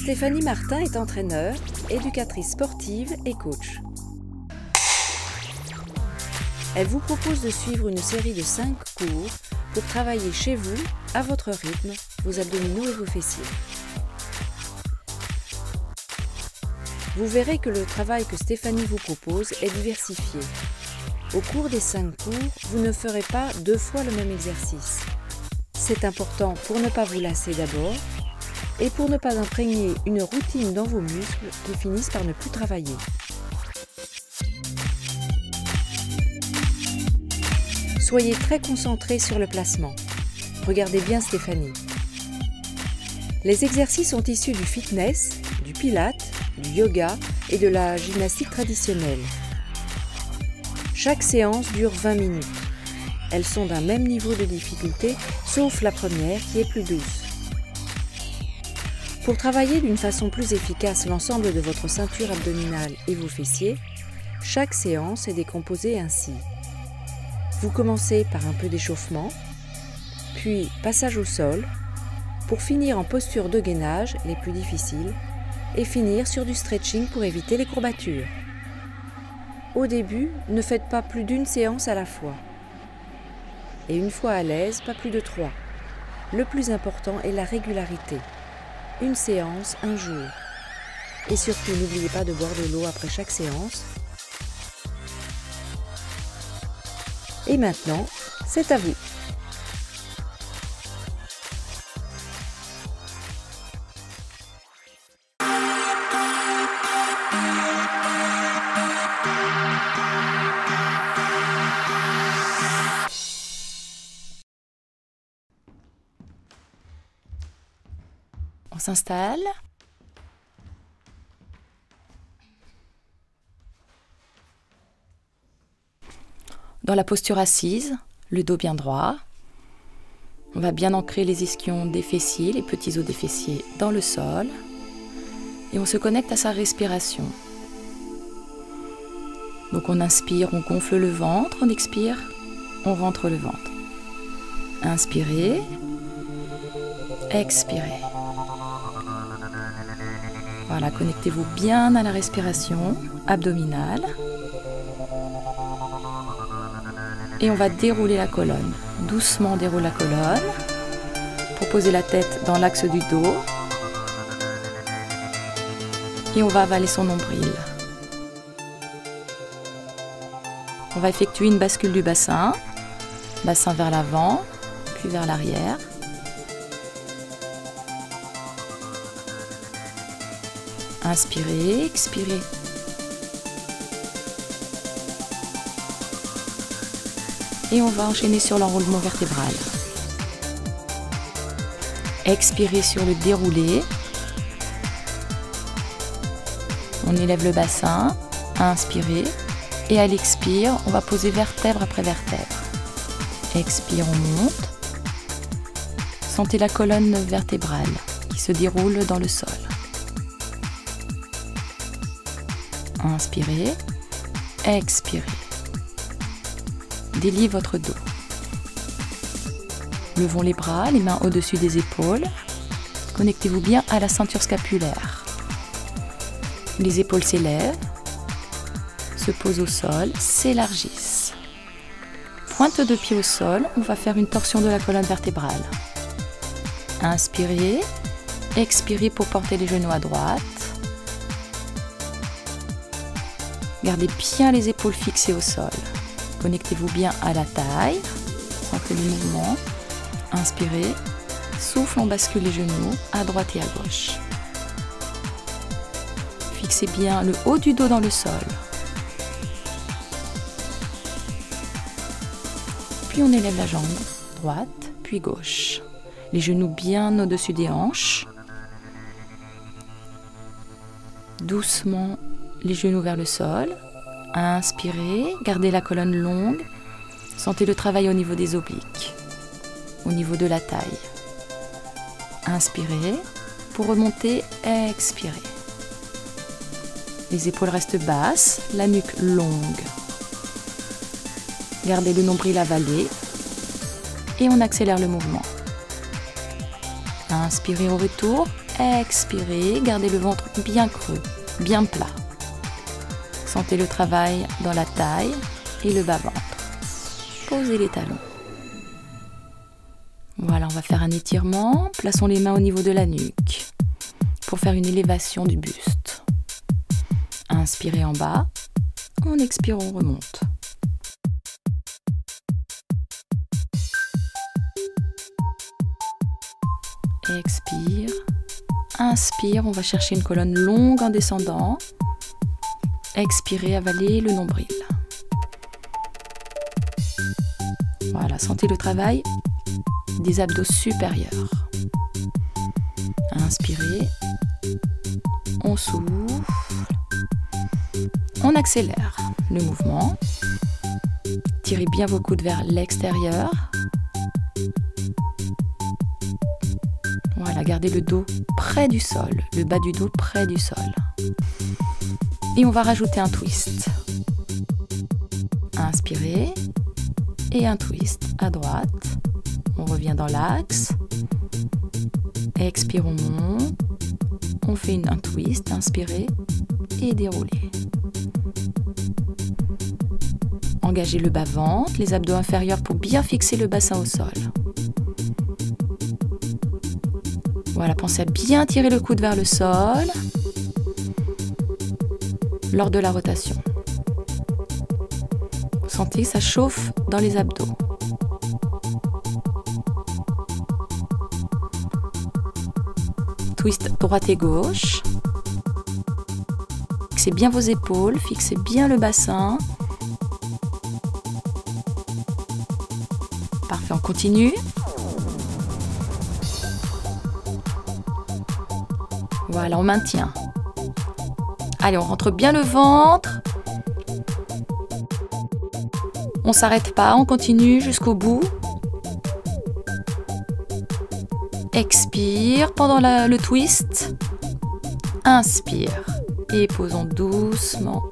Stéphanie Martin est entraîneur, éducatrice sportive et coach. Elle vous propose de suivre une série de 5 cours pour travailler chez vous, à votre rythme, vos abdominaux et vos fessiers. Vous verrez que le travail que Stéphanie vous propose est diversifié. Au cours des 5 cours, vous ne ferez pas 2 fois le même exercice. C'est important pour ne pas vous lasser d'abord et pour ne pas imprégner une routine dans vos muscles qui finissent par ne plus travailler. Soyez très concentrés sur le placement. Regardez bien Stéphanie. Les exercices sont issus du fitness, du pilates, du yoga et de la gymnastique traditionnelle. Chaque séance dure 20 minutes. Elles sont d'un même niveau de difficulté, sauf la première qui est plus douce. Pour travailler d'une façon plus efficace l'ensemble de votre ceinture abdominale et vos fessiers, chaque séance est décomposée ainsi. Vous commencez par un peu d'échauffement, puis passage au sol, pour finir en posture de gainage, les plus difficiles, et finir sur du stretching pour éviter les courbatures. Au début, ne faites pas plus d'une séance à la fois. Et une fois à l'aise, pas plus de 3. Le plus important est la régularité. Une séance, un jour. Et surtout, n'oubliez pas de boire de l'eau après chaque séance. Et maintenant, c'est à vous. On s'installe. Dans la posture assise, le dos bien droit. On va bien ancrer les ischions des fessiers, les petits os des fessiers dans le sol. Et on se connecte à sa respiration. Donc on inspire, on gonfle le ventre, on expire, on rentre le ventre. Inspirez, expirez. Voilà, connectez-vous bien à la respiration abdominale. Et on va dérouler la colonne. Doucement, on déroule la colonne pour poser la tête dans l'axe du dos. Et on va avaler son nombril. On va effectuer une bascule du bassin. Bassin vers l'avant, puis vers l'arrière. Inspirez, expirez. Et on va enchaîner sur l'enroulement vertébral. Expirez sur le déroulé. On élève le bassin. Inspirez. Et à l'expire, on va poser vertèbre après vertèbre. Expire, on monte. Sentez la colonne vertébrale qui se déroule dans le sol. Inspirez. Expirez. Déliez votre dos. Levons les bras, les mains au-dessus des épaules. Connectez-vous bien à la ceinture scapulaire. Les épaules s'élèvent, se posent au sol, s'élargissent. Pointe de pied au sol, on va faire une torsion de la colonne vertébrale. Inspirez, expirez pour porter les genoux à droite. Gardez bien les épaules fixées au sol. Connectez-vous bien à la taille, centrez le mouvement. Inspirez, souffle, on bascule les genoux à droite et à gauche. Fixez bien le haut du dos dans le sol. Puis on élève la jambe droite, puis gauche. Les genoux bien au-dessus des hanches. Doucement, les genoux vers le sol. Inspirez, gardez la colonne longue. Sentez le travail au niveau des obliques, au niveau de la taille. Inspirez, pour remonter, expirez. Les épaules restent basses, la nuque longue. Gardez le nombril avalé et on accélère le mouvement. Inspirez au retour, Expirez, gardez le ventre bien creux, bien plat. Sentez le travail dans la taille et le bas-ventre. Posez les talons. Voilà, on va faire un étirement. Plaçons les mains au niveau de la nuque pour faire une élévation du buste. Inspirez en bas. On expire, on remonte. Expire. Inspire, on va chercher une colonne longue en descendant. Expirez, avalez le nombril. Voilà, sentez le travail des abdos supérieurs. Inspirez. On souffle. On accélère le mouvement. Tirez bien vos coudes vers l'extérieur. Voilà, gardez le dos près du sol, le bas du dos près du sol. Et on va rajouter un twist. Inspirez et un twist à droite. On revient dans l'axe. Expire, on monte. On fait un twist, inspirez et déroulez. Engagez le bas-ventre, les abdos inférieurs pour bien fixer le bassin au sol. Voilà, pensez à bien tirer le coude vers le sol lors de la rotation. Sentez que ça chauffe dans les abdos. Twist droite et gauche. Fixez bien vos épaules, fixez bien le bassin. Parfait, on continue. Voilà, on maintient. Allez, on rentre bien le ventre. On ne s'arrête pas, on continue jusqu'au bout. Expire pendant le twist. Inspire et posons doucement.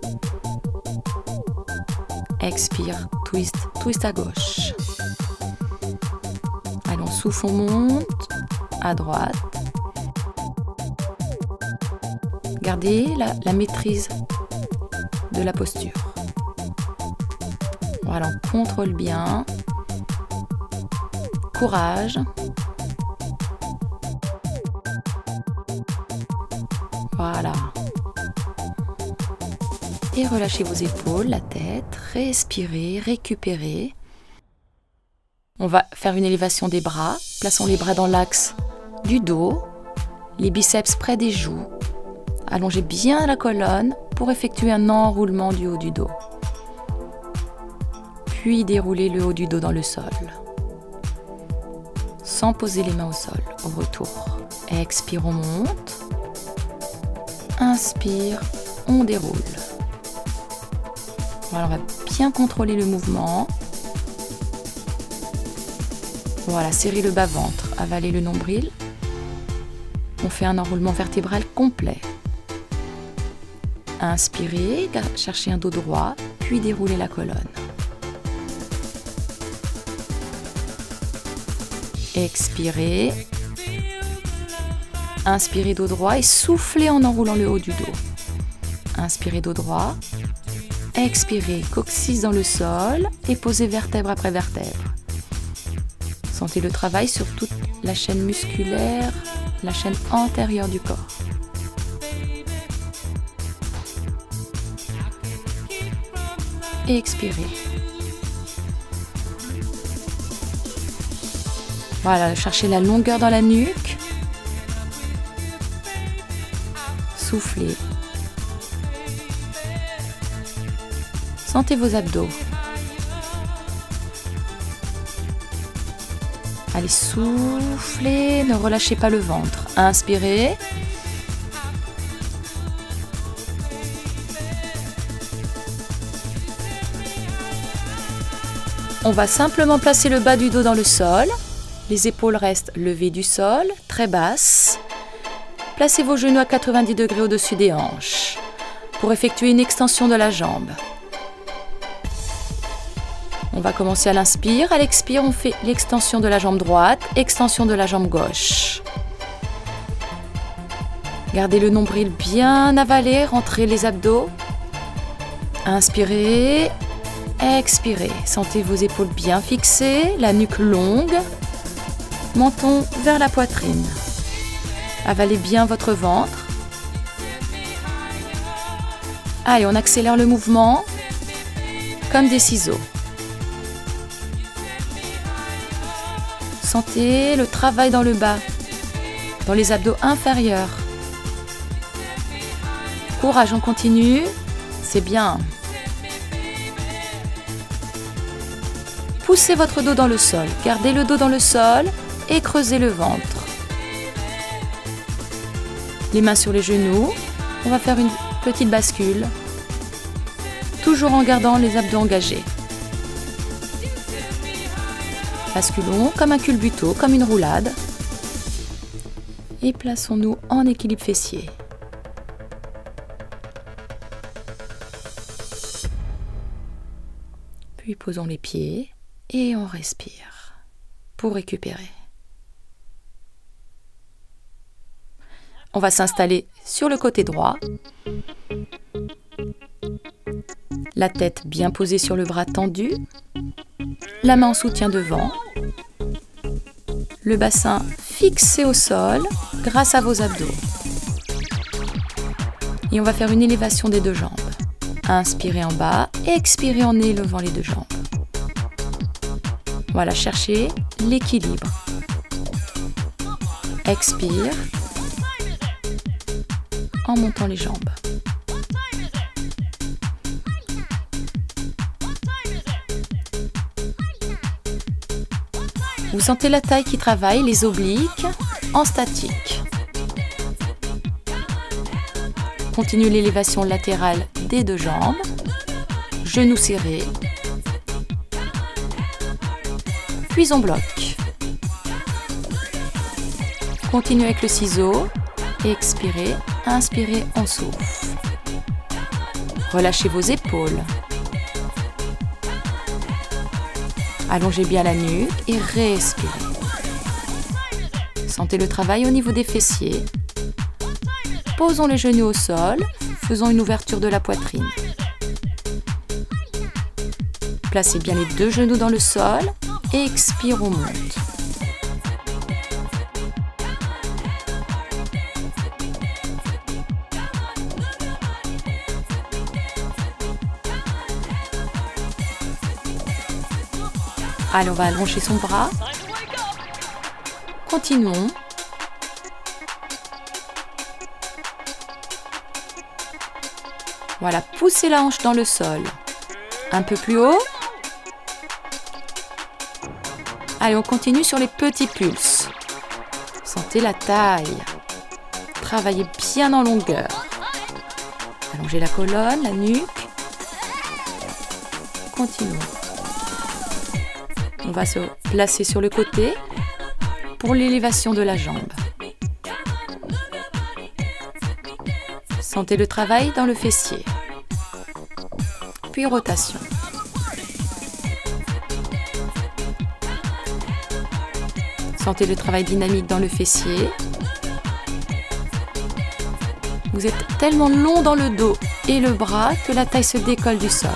Expire, twist, twist à gauche. Allez, on souffle, on monte à droite. Gardez la maîtrise de la posture. Voilà, on contrôle bien. Courage. Voilà. Et relâchez vos épaules, la tête. Respirez, récupérez. On va faire une élévation des bras. Plaçons les bras dans l'axe du dos. Les biceps près des joues. Allongez bien la colonne pour effectuer un enroulement du haut du dos. Puis déroulez le haut du dos dans le sol. Sans poser les mains au sol, au retour. Expire, on monte. Inspire, on déroule. Voilà, on va bien contrôler le mouvement. Voilà, serrez le bas-ventre, avalez le nombril. On fait un enroulement vertébral complet. Inspirez, cherchez un dos droit, puis déroulez la colonne. Expirez. Inspirez dos droit et soufflez en enroulant le haut du dos. Inspirez dos droit. Expirez, coccyx dans le sol et posez vertèbre après vertèbre. Sentez le travail sur toute la chaîne musculaire, la chaîne antérieure du corps. Et expirez. Voilà, cherchez la longueur dans la nuque. Soufflez. Sentez vos abdos. Allez, soufflez, ne relâchez pas le ventre. Inspirez. On va simplement placer le bas du dos dans le sol. Les épaules restent levées du sol, très basses. Placez vos genoux à 90 degrés au-dessus des hanches pour effectuer une extension de la jambe. On va commencer à l'inspire. À l'expire, on fait l'extension de la jambe droite, extension de la jambe gauche. Gardez le nombril bien avalé, rentrez les abdos. Inspirez, expirez. Sentez vos épaules bien fixées, la nuque longue. Menton vers la poitrine. Avalez bien votre ventre. Allez, on accélère le mouvement comme des ciseaux. Sentez le travail dans le bas, dans les abdos inférieurs. Courage, on continue. C'est bien. Poussez votre dos dans le sol. Gardez le dos dans le sol et creusez le ventre. Les mains sur les genoux. On va faire une petite bascule. Toujours en gardant les abdos engagés. Basculons comme un culbuto, comme une roulade. Et plaçons-nous en équilibre fessier. Puis posons les pieds et on respire pour récupérer. On va s'installer sur le côté droit. La tête bien posée sur le bras tendu. La main en soutien devant. Le bassin fixé au sol grâce à vos abdos. Et on va faire une élévation des deux jambes. Inspirez en bas, expirez en élevant les deux jambes. Voilà, cherchez l'équilibre. Expire en montant les jambes. Vous sentez la taille qui travaille, les obliques en statique. Continuez l'élévation latérale des deux jambes. Genoux serrés. Puis on bloque. Continuez avec le ciseau. Expirez, inspirez, on souffle. Relâchez vos épaules. Allongez bien la nuque et respirez. Sentez le travail au niveau des fessiers. Posons les genoux au sol, faisons une ouverture de la poitrine. Placez bien les deux genoux dans le sol et expire, on monte. Allez, on va allonger son bras. Continuons. Voilà, poussez la hanche dans le sol. Un peu plus haut. Allez, on continue sur les petits pulses. Sentez la taille. Travaillez bien en longueur. Allongez la colonne, la nuque. Continuons. On va se placer sur le côté pour l'élévation de la jambe. Sentez le travail dans le fessier. Puis rotation. Sentez le travail dynamique dans le fessier. Vous êtes tellement long dans le dos et le bras que la taille se décolle du sol.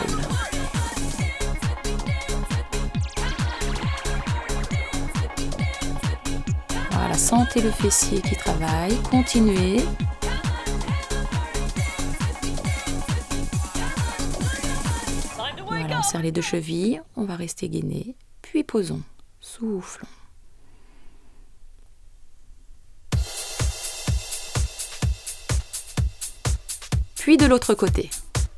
Voilà, sentez le fessier qui travaille. Continuez. Voilà, on serre les deux chevilles. On va rester gainé. Puis posons. Soufflons. Puis de l'autre côté.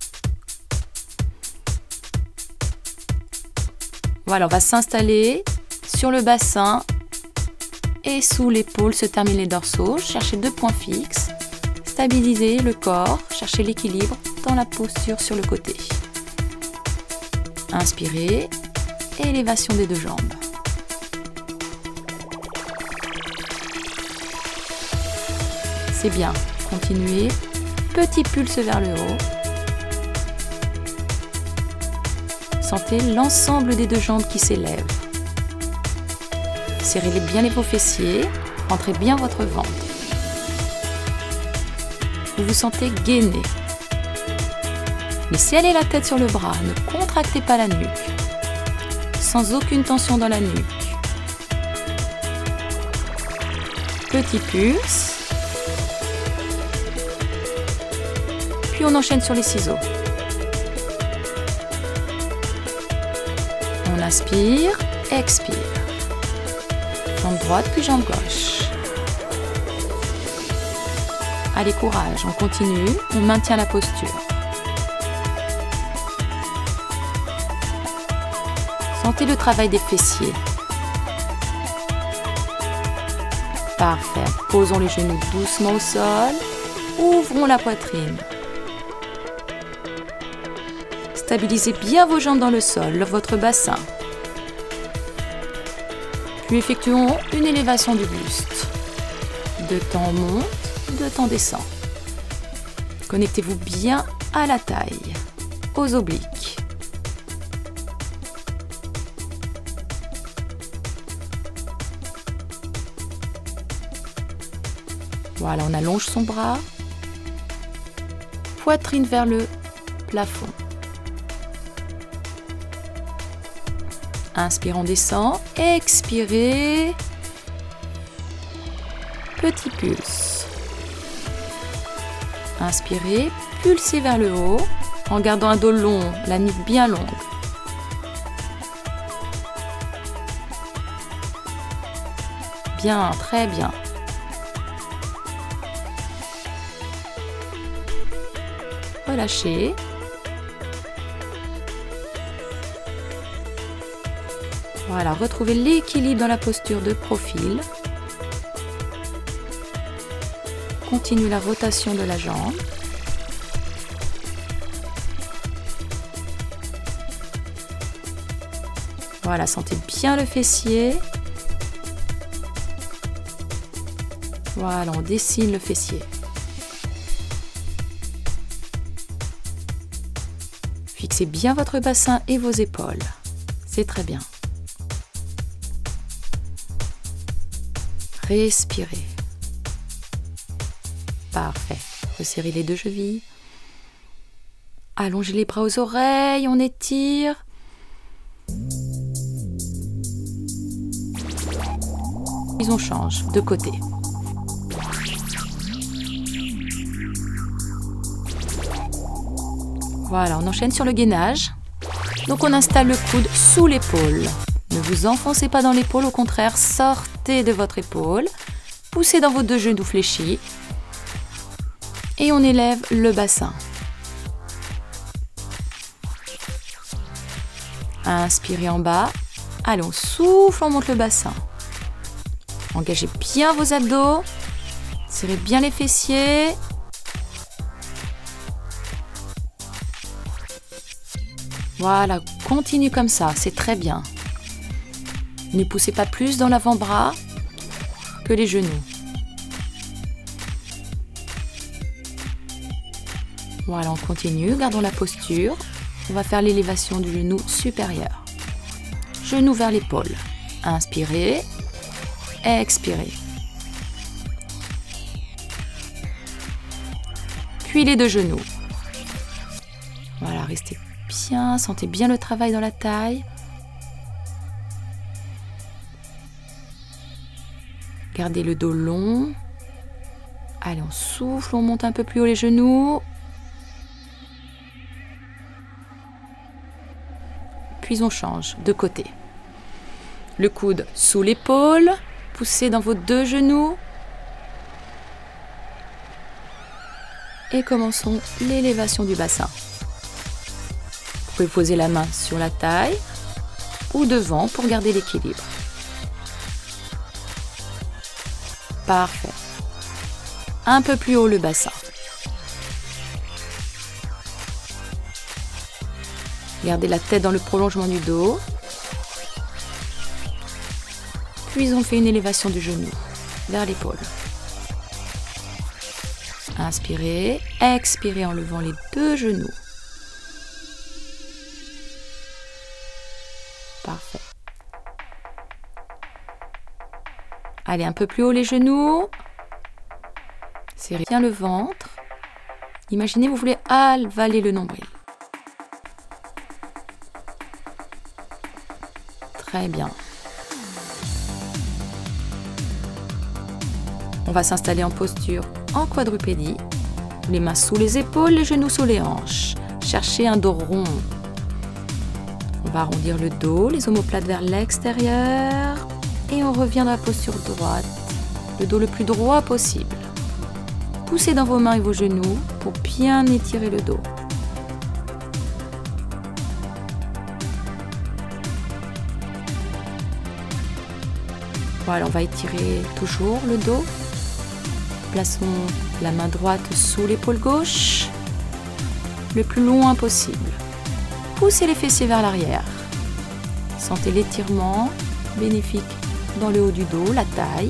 Voilà, on va s'installer sur le bassin et sous l'épaule se terminent les dorsaux. Cherchez deux points fixes. Stabilisez le corps. Cherchez l'équilibre dans la posture sur le côté. Inspirez. Élévation des deux jambes. C'est bien. Continuez. Petit pulse vers le haut. Sentez l'ensemble des deux jambes qui s'élèvent. Serrez bien les beaux fessiers. Rentrez bien votre ventre. Vous vous sentez gainé. Laissez aller la tête sur le bras, ne contractez pas la nuque. Sans aucune tension dans la nuque. Petit pulse. Puis on enchaîne sur les ciseaux. On inspire, expire. Jambe droite puis jambe gauche. Allez, courage, on continue, on maintient la posture. Sentez le travail des fessiers. Parfait. Posons les genoux doucement au sol. Ouvrons la poitrine. Stabilisez bien vos jambes dans le sol, votre bassin. Puis effectuons une élévation du buste. De temps on monte, de temps descend. Connectez-vous bien à la taille, aux obliques. Voilà, on allonge son bras. Poitrine vers le plafond. Inspire, on descend. Expirez. Petit pulse. Inspirez, pulsez vers le haut en gardant un dos long, la nuque bien longue. Bien, très bien. Relâchez. Voilà, retrouvez l'équilibre dans la posture de profil. Continue la rotation de la jambe. Voilà, sentez bien le fessier. Voilà, on dessine le fessier. Fixez bien votre bassin et vos épaules. C'est très bien. Respirez. Parfait. Resserrez les deux chevilles. Allongez les bras aux oreilles, on étire. Puis on change de côté. Voilà, on enchaîne sur le gainage. Donc on installe le coude sous l'épaule. Ne vous enfoncez pas dans l'épaule, au contraire, sortez de votre épaule. Poussez dans vos deux genoux fléchis. Et on élève le bassin. Inspirez en bas. Allez, on souffle, on monte le bassin. Engagez bien vos abdos. Serrez bien les fessiers. Voilà, continue comme ça, c'est très bien. Ne poussez pas plus dans l'avant-bras que les genoux. Voilà, on continue, gardons la posture. On va faire l'élévation du genou supérieur. Genou vers l'épaule. Inspirez, expirez. Puis les deux genoux. Voilà, restez bien, sentez bien le travail dans la taille. Gardez le dos long. Allez, on souffle, on monte un peu plus haut les genoux. Puis on change de côté. Le coude sous l'épaule. Poussez dans vos deux genoux. Et commençons l'élévation du bassin. Vous pouvez poser la main sur la taille ou devant pour garder l'équilibre. Parfait. Un peu plus haut le bassin. Gardez la tête dans le prolongement du dos. Puis on fait une élévation du genou vers l'épaule. Inspirez, expirez en levant les deux genoux. Parfait. Allez, un peu plus haut les genoux. Serrez bien le ventre. Imaginez, vous voulez avaler le nombril. Très bien. On va s'installer en posture en quadrupédie. Les mains sous les épaules, les genoux sous les hanches. Cherchez un dos rond. On va arrondir le dos, les omoplates vers l'extérieur. Et on revient dans la posture droite. Le dos le plus droit possible. Poussez dans vos mains et vos genoux pour bien étirer le dos. Voilà, on va étirer toujours le dos. Plaçons la main droite sous l'épaule gauche, le plus loin possible. Poussez les fessiers vers l'arrière. Sentez l'étirement bénéfique dans le haut du dos, la taille.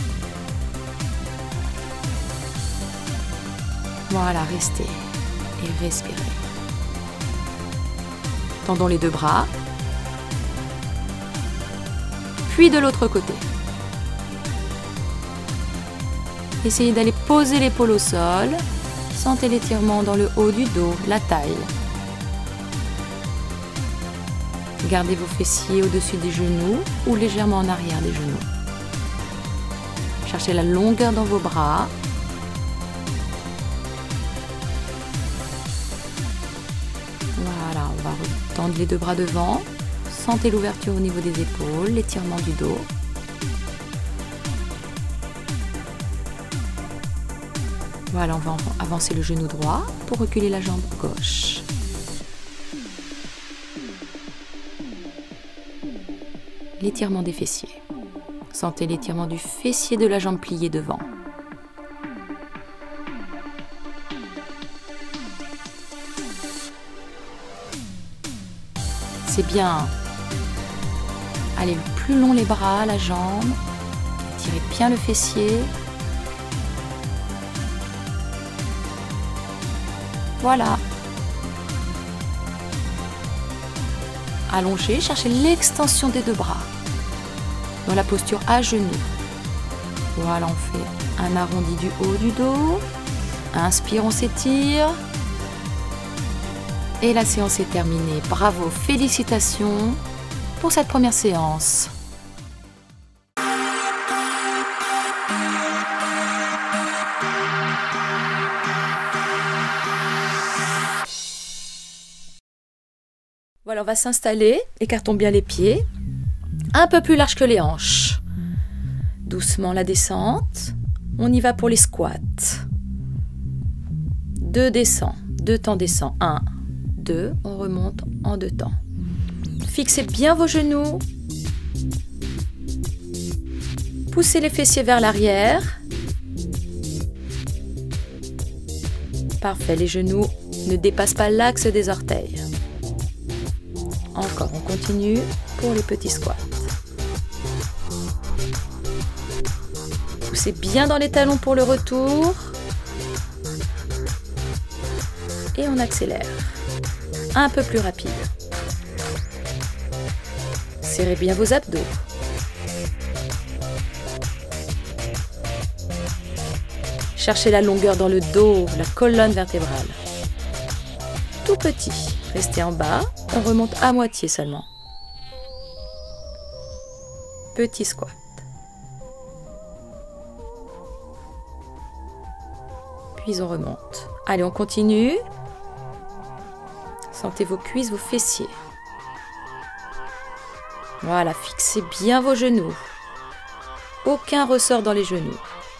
Voilà, restez et respirez. Tendons les deux bras. Puis de l'autre côté. Essayez d'aller poser l'épaule au sol. Sentez l'étirement dans le haut du dos, la taille. Gardez vos fessiers au-dessus des genoux ou légèrement en arrière des genoux. Cherchez la longueur dans vos bras. Voilà, on va tendre les deux bras devant. Sentez l'ouverture au niveau des épaules, l'étirement du dos. Voilà, on va avancer le genou droit pour reculer la jambe gauche. L'étirement des fessiers. Sentez l'étirement du fessier de la jambe pliée devant. C'est bien. Allez le plus long les bras, la jambe. Étirez bien le fessier. Voilà. Allongez, cherchez l'extension des deux bras. Dans la posture à genoux. Voilà, on fait un arrondi du haut du dos. Inspire, on s'étire. Et la séance est terminée. Bravo, félicitations pour cette première séance. Voilà, on va s'installer, écartons bien les pieds, un peu plus large que les hanches. Doucement la descente, on y va pour les squats. 2 descend, 2 temps descend, 1, 2, on remonte en 2 temps. Fixez bien vos genoux, poussez les fessiers vers l'arrière. Parfait, les genoux ne dépassent pas l'axe des orteils. Encore, on continue pour les petits squats. Poussez bien dans les talons pour le retour. Et on accélère. Un peu plus rapide. Serrez bien vos abdos. Cherchez la longueur dans le dos, la colonne vertébrale. Tout petit. Restez en bas. On remonte à moitié seulement. Petit squat. Puis on remonte. Allez, on continue. Sentez vos cuisses, vos fessiers. Voilà, fixez bien vos genoux. Aucun ressort dans les genoux.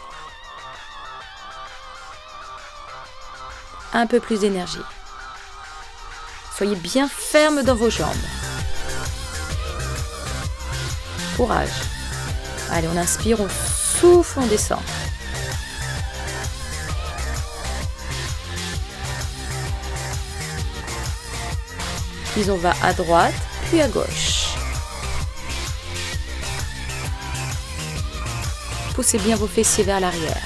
Un peu plus d'énergie. Soyez bien ferme dans vos jambes. Courage. Allez, on inspire, on souffle, on descend. Puis on va à droite, puis à gauche. Poussez bien vos fessiers vers l'arrière.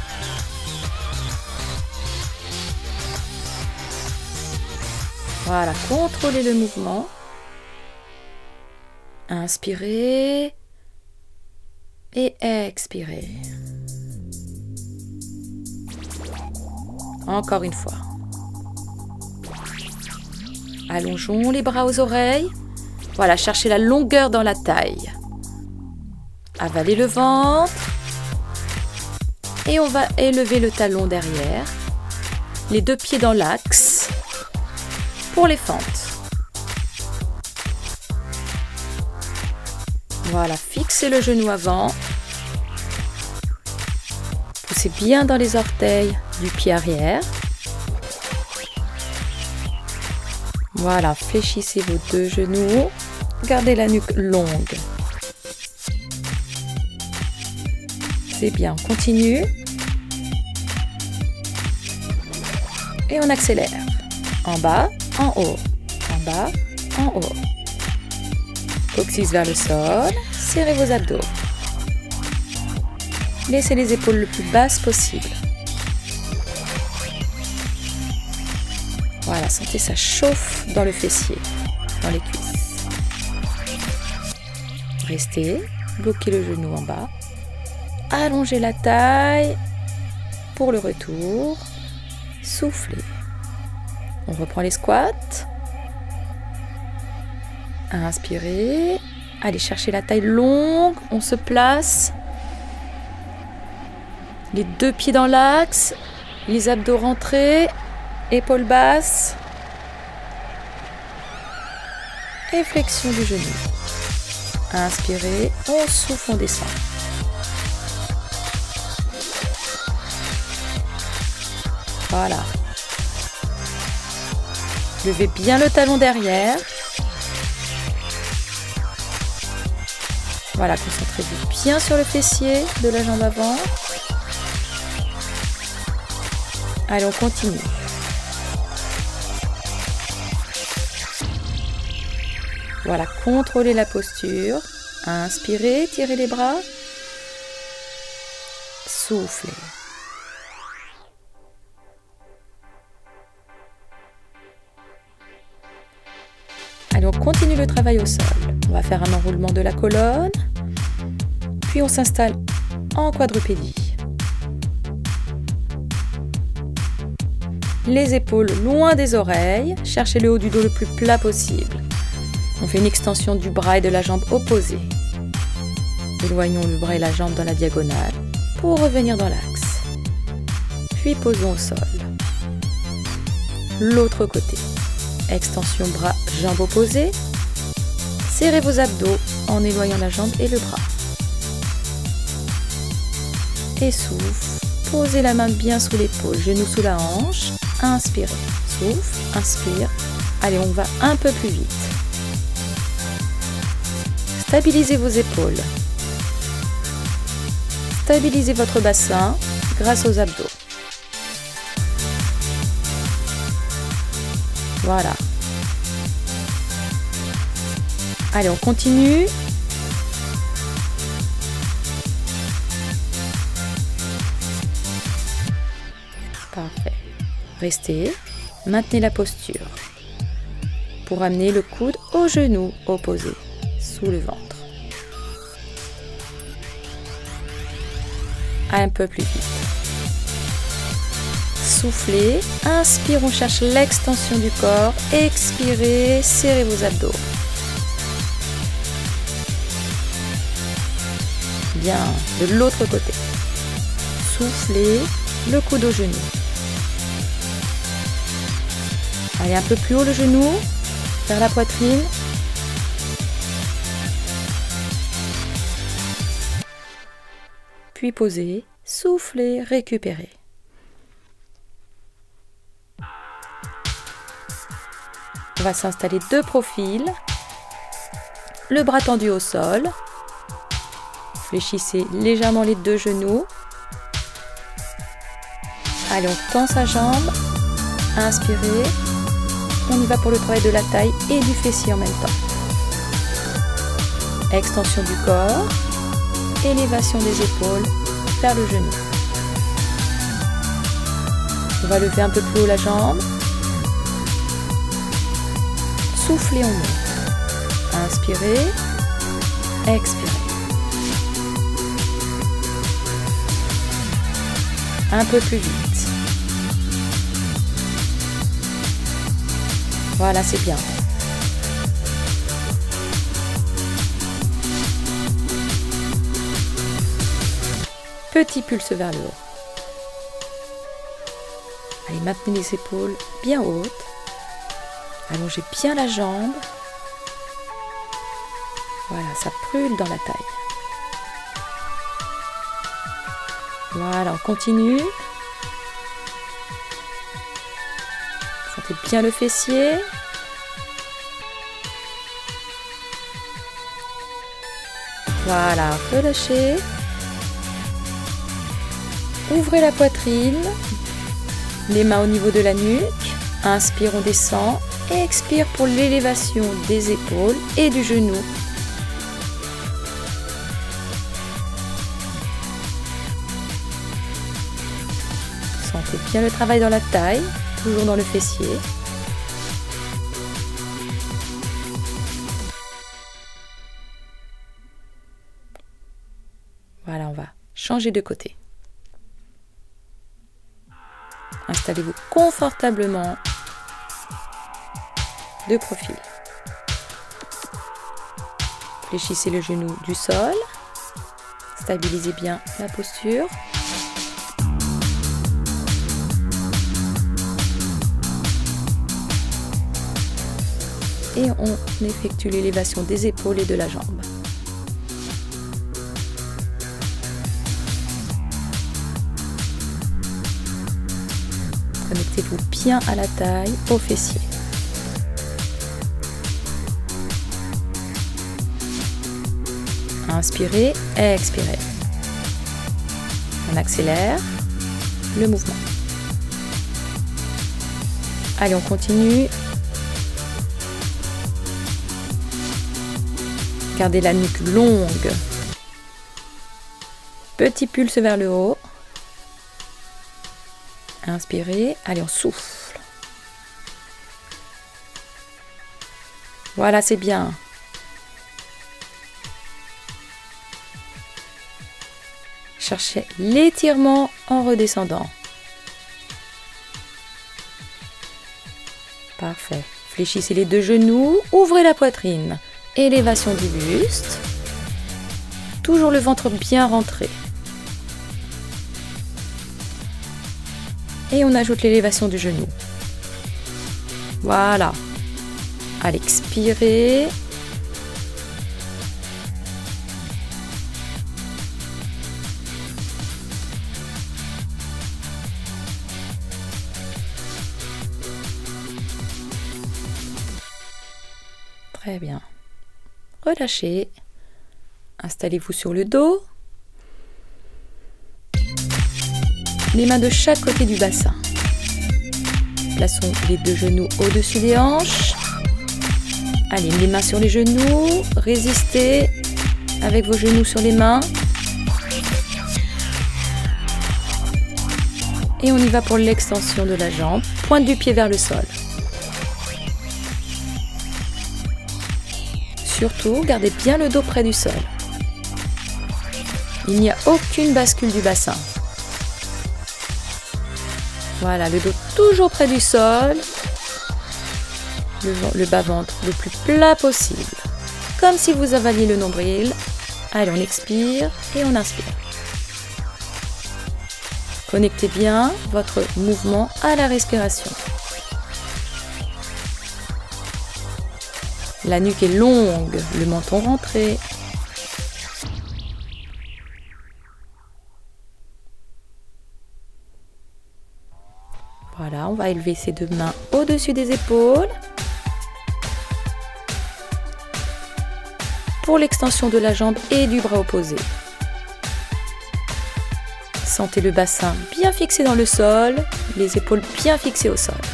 Voilà, contrôlez le mouvement. Inspirez et expirez. Encore une fois. Allongeons les bras aux oreilles. Voilà, cherchez la longueur dans la taille. Avalez le ventre. Et on va élever le talon derrière. Les 2 pieds dans l'axe. Pour les fentes. Voilà, fixez le genou avant. Poussez bien dans les orteils du pied arrière. Voilà, fléchissez vos 2 genoux. Gardez la nuque longue. C'est bien, on continue. Et on accélère. En bas, en haut. En bas, en haut. Coccyx vers le sol. Serrez vos abdos. Laissez les épaules le plus basses possible. Voilà, sentez ça chauffe dans le fessier, dans les cuisses. Restez, bloquez le genou en bas. Allongez la taille pour le retour. Soufflez. On reprend les squats. Inspirez. Allez chercher la taille longue. On se place. Les 2 pieds dans l'axe. Les abdos rentrés. Épaules basses. Et flexion du genou. Inspirez. On souffle, on descend. Voilà. Levez bien le talon derrière. Voilà, concentrez-vous bien sur le fessier de la jambe avant. Allez, on continue. Voilà, contrôlez la posture. Inspirez, tirez les bras. Soufflez. Allez, on continue le travail au sol. On va faire un enroulement de la colonne. Puis on s'installe en quadrupédie. Les épaules loin des oreilles. Cherchez le haut du dos le plus plat possible. On fait une extension du bras et de la jambe opposée. Éloignons le bras et la jambe dans la diagonale pour revenir dans l'axe. Puis posons au sol. L'autre côté. Extension bras, jambe opposée. Serrez vos abdos en éloignant la jambe et le bras. Et souffle. Posez la main bien sous l'épaule, genou sous la hanche. Inspirez. Souffle, inspire. Allez, on va un peu plus vite. Stabilisez vos épaules. Stabilisez votre bassin grâce aux abdos. Voilà. Allez, on continue. Parfait. Restez. Maintenez la posture. Pour amener le coude au genou opposé, sous le ventre. Un peu plus vite. Soufflez, inspire, on cherche l'extension du corps, expirez, serrez vos abdos. Bien, de l'autre côté. Soufflez, le coude au genou. Allez, un peu plus haut le genou, vers la poitrine. Puis posez, soufflez, récupérez. On va s'installer de profil, le bras tendu au sol. Fléchissez légèrement les 2 genoux. Allez, on tend sa jambe. Inspirez. On y va pour le travail de la taille et du fessier en même temps. Extension du corps. Élévation des épaules vers le genou. On va lever un peu plus haut la jambe. Soufflez, on monte. Inspirez. Expirez. Un peu plus vite. Voilà, c'est bien. Petit pulse vers le haut. Allez, maintenez les épaules bien hautes. Allongez bien la jambe. Voilà, ça brûle dans la taille. Voilà, on continue. Sentez bien le fessier. Voilà, relâchez. Ouvrez la poitrine. Les mains au niveau de la nuque. Inspire, on descend. Et expire pour l'élévation des épaules et du genou. Sentez bien le travail dans la taille, toujours dans le fessier. Voilà, on va changer de côté. Installez-vous confortablement de profil. Fléchissez le genou du sol. Stabilisez bien la posture. Et on effectue l'élévation des épaules et de la jambe. Connectez-vous bien à la taille, aux fessiers. Inspirez, expirez. On accélère le mouvement. Allez, on continue. Gardez la nuque longue. Petit pulse vers le haut. Inspirez. Allez, on souffle. Voilà, c'est bien. Cherchez l'étirement en redescendant. Parfait. Fléchissez les deux genoux. Ouvrez la poitrine. Élévation du buste. Toujours le ventre bien rentré. Et on ajoute l'élévation du genou. Voilà. Allez, expirez. Très bien. Relâchez. Installez-vous sur le dos. Les mains de chaque côté du bassin. Plaçons les deux genoux au-dessus des hanches. Allez, les mains sur les genoux. Résistez avec vos genoux sur les mains. Et on y va pour l'extension de la jambe. Pointe du pied vers le sol. Surtout, gardez bien le dos près du sol. Il n'y a aucune bascule du bassin. Voilà, le dos toujours près du sol. Le bas-ventre le plus plat possible. Comme si vous avaliez le nombril. Allez, on expire et on inspire. Connectez bien votre mouvement à la respiration. La nuque est longue, le menton rentré. Voilà, on va élever ses deux mains au-dessus des épaules. Pour l'extension de la jambe et du bras opposé. Sentez le bassin bien fixé dans le sol, les épaules bien fixées au sol.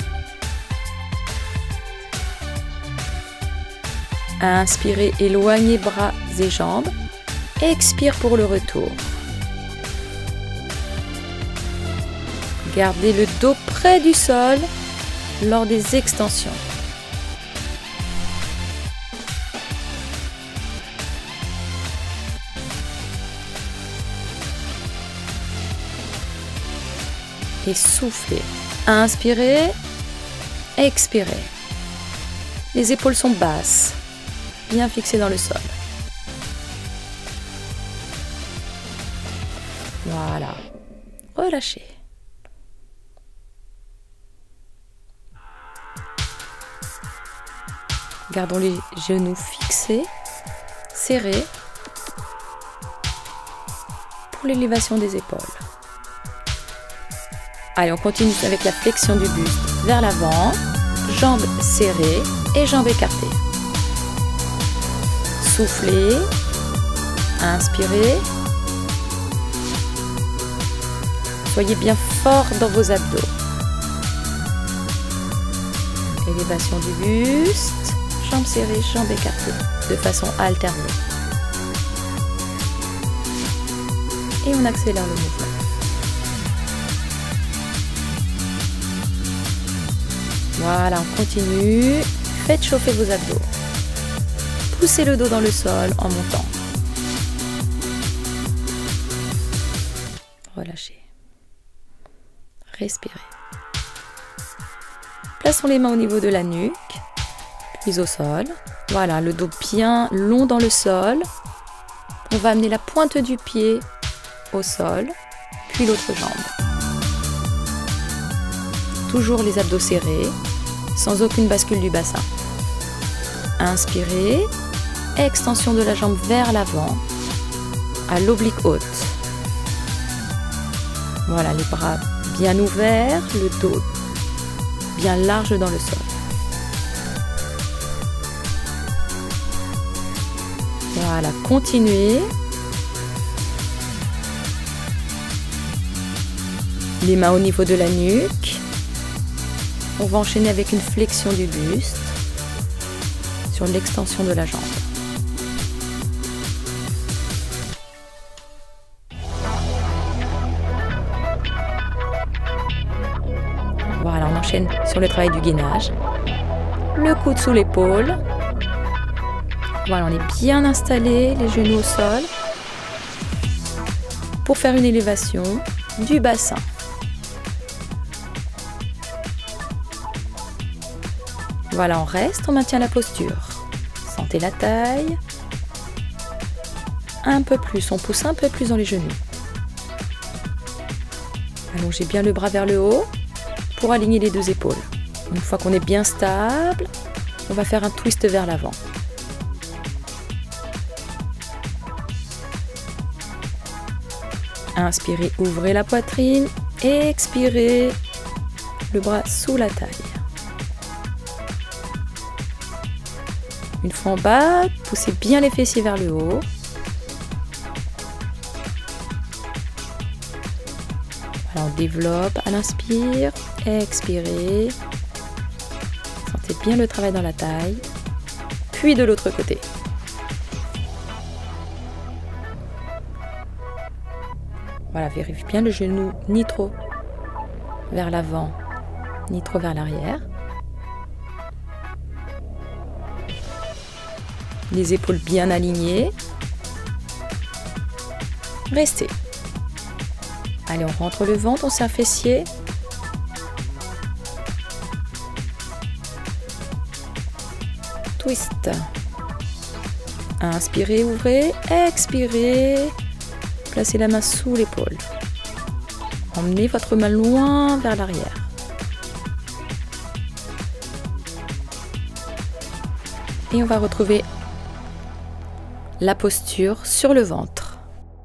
Inspirez, éloignez bras et jambes. Expire pour le retour. Gardez le dos près du sol lors des extensions. Et soufflez. Inspirez, expirez. Les épaules sont basses, bien fixées dans le sol. Voilà. Relâchez. Gardons les genoux fixés, serrés pour l'élévation des épaules. Allez, on continue avec la flexion du buste vers l'avant, jambes serrées et jambes écartées. Soufflez, inspirez. Soyez bien fort dans vos abdos. Élévation du buste, jambes serrées, jambes écartées, de façon alternée. Et on accélère le mouvement. Voilà, on continue. Faites chauffer vos abdos. Poussez le dos dans le sol en montant. Relâchez. Respirez. Plaçons les mains au niveau de la nuque, puis au sol. Voilà, le dos bien long dans le sol. On va amener la pointe du pied au sol, puis l'autre jambe. Toujours les abdos serrés, sans aucune bascule du bassin. Inspirez, extension de la jambe vers l'avant, à l'oblique haute. Voilà, les bras bien ouverts, le dos bien large dans le sol. Voilà, continuez. Les mains au niveau de la nuque. On va enchaîner avec une flexion du buste sur l'extension de la jambe. Voilà, on enchaîne sur le travail du gainage. Le coude sous l'épaule. Voilà, on est bien installé, les genoux au sol, pour faire une élévation du bassin. Voilà, on reste, on maintient la posture. Sentez la taille. Un peu plus, on pousse un peu plus dans les genoux. Allongez bien le bras vers le haut pour aligner les deux épaules. Une fois qu'on est bien stable, on va faire un twist vers l'avant. Inspirez, ouvrez la poitrine. Expirez, le bras sous la taille. Une fois en bas, poussez bien les fessiers vers le haut. Voilà, on développe à l'inspire, expirez. Sentez bien le travail dans la taille. Puis de l'autre côté. Voilà, vérifiez bien le genou, ni trop vers l'avant, ni trop vers l'arrière. Les épaules bien alignées. Restez. Allez, on rentre le ventre, on serre fessier. Twist. Inspirez, ouvrez, expirez. Placez la main sous l'épaule. Emmenez votre main loin vers l'arrière. Et on va retrouver la posture sur le ventre.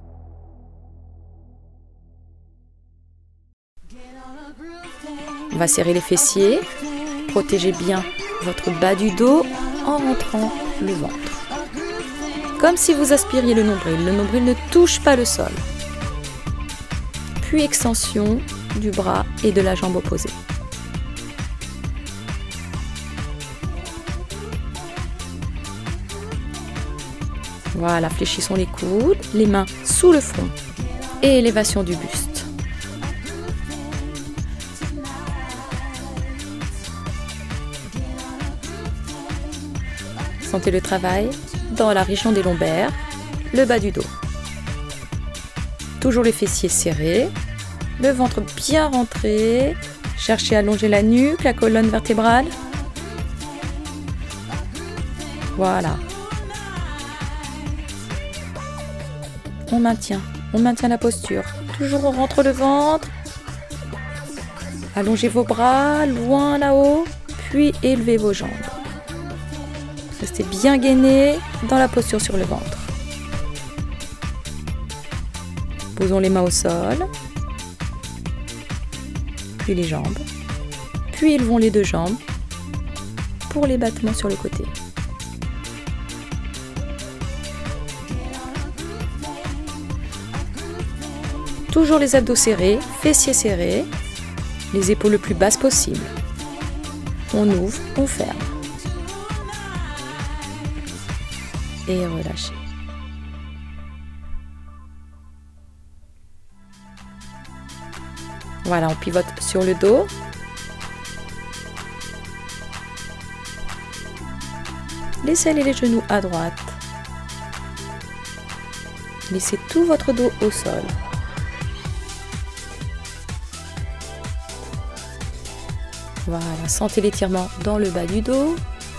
On va serrer les fessiers. Protégez bien votre bas du dos en rentrant le ventre. Comme si vous aspiriez le nombril. Le nombril ne touche pas le sol. Puis extension du bras et de la jambe opposée. Voilà, fléchissons les coudes, les mains sous le front et élévation du buste. Sentez le travail dans la région des lombaires, le bas du dos. Toujours les fessiers serrés, le ventre bien rentré. Cherchez à allonger la nuque, la colonne vertébrale. Voilà. On maintient la posture. Toujours on rentre le ventre. Allongez vos bras loin là-haut, puis élevez vos jambes. Restez bien gainé dans la posture sur le ventre. Posons les mains au sol, puis les jambes, puis élevons les deux jambes pour les battements sur le côté. Toujours les abdos serrés, fessiers serrés, les épaules le plus basses possible. On ouvre, on ferme. Et relâchez. Voilà, on pivote sur le dos. Laissez aller les genoux à droite. Laissez tout votre dos au sol. Voilà, sentez l'étirement dans le bas du dos.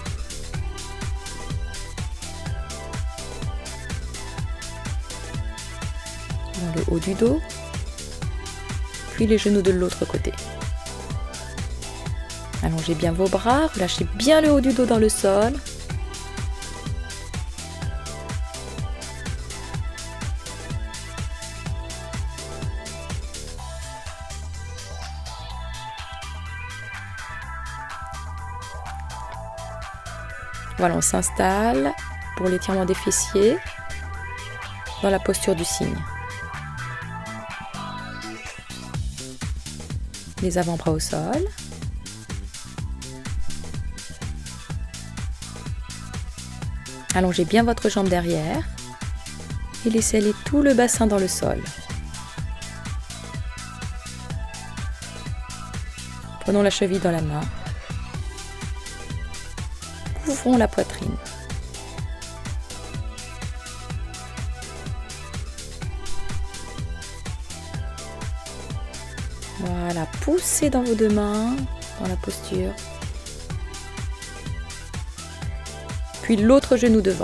Dans le haut du dos. Puis les genoux de l'autre côté. Allongez bien vos bras, relâchez bien le haut du dos dans le sol. Voilà, on s'installe pour l'étirement des fessiers dans la posture du cygne. Les avant-bras au sol. Allongez bien votre jambe derrière et laissez aller tout le bassin dans le sol. Prenons la cheville dans la main. Ouvrons la poitrine. Voilà, poussez dans vos deux mains, dans la posture. Puis l'autre genou devant.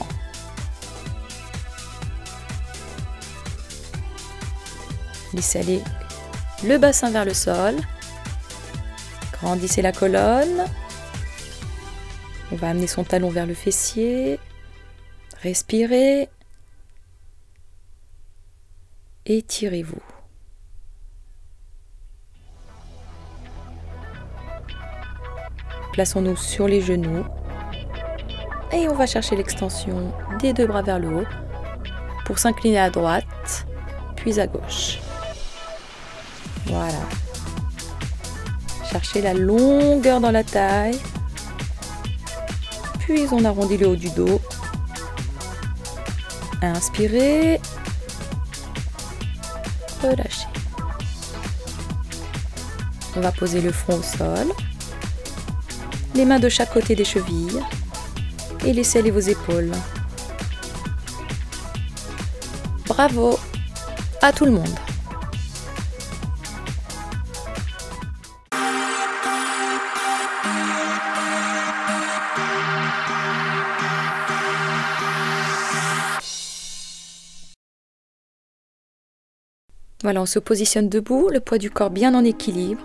Laissez aller le bassin vers le sol. Grandissez la colonne. On va amener son talon vers le fessier. Respirez. Étirez-vous. Plaçons-nous sur les genoux. Et on va chercher l'extension des deux bras vers le haut pour s'incliner à droite, puis à gauche. Voilà. Cherchez la longueur dans la taille. Puis on arrondit le haut du dos. Inspirez. Relâchez. On va poser le front au sol. Les mains de chaque côté des chevilles. Et laissez aller vos épaules. Bravo à tout le monde. Voilà, on se positionne debout, le poids du corps bien en équilibre.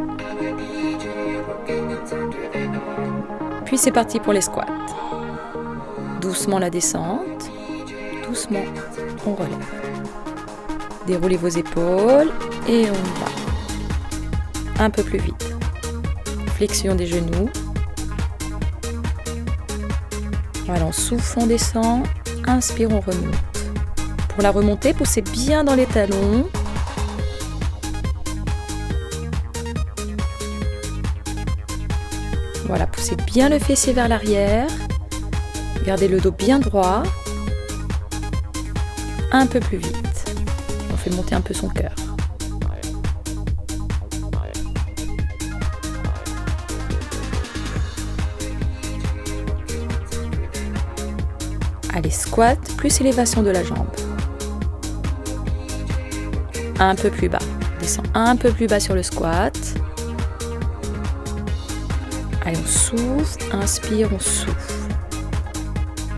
Puis c'est parti pour les squats. Doucement la descente, doucement on relève. Déroulez vos épaules et on va un peu plus vite. Flexion des genoux. Voilà, on souffle, on descend, inspire, on remonte. Pour la remontée, poussez bien dans les talons. Voilà, poussez bien le fessier vers l'arrière. Gardez le dos bien droit. Un peu plus vite. On fait monter un peu son cœur. Allez, squat, plus élévation de la jambe. Un peu plus bas. Descend un peu plus bas sur le squat. Allez, on souffle, inspire, on souffle.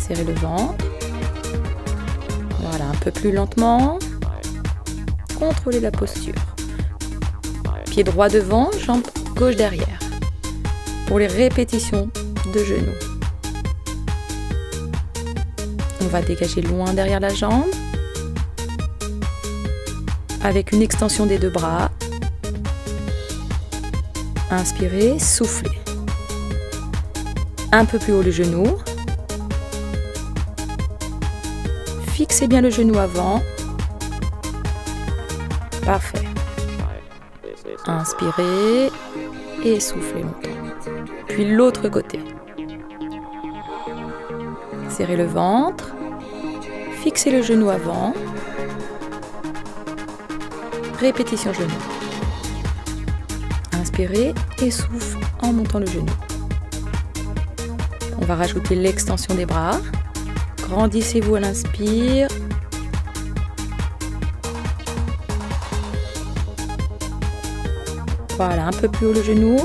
Serrez le ventre. Voilà, un peu plus lentement. Contrôlez la posture. Pied droit devant, jambe gauche derrière. Pour les répétitions de genoux. On va dégager loin derrière la jambe. Avec une extension des deux bras. Inspirez, soufflez. Un peu plus haut le genou. Fixez bien le genou avant. Parfait. Inspirez et soufflez longtemps. Puis l'autre côté. Serrez le ventre. Fixez le genou avant. Répétition genou. Inspirez et souffle en montant le genou. On va rajouter l'extension des bras. Grandissez-vous à l'inspire. Voilà, un peu plus haut le genou.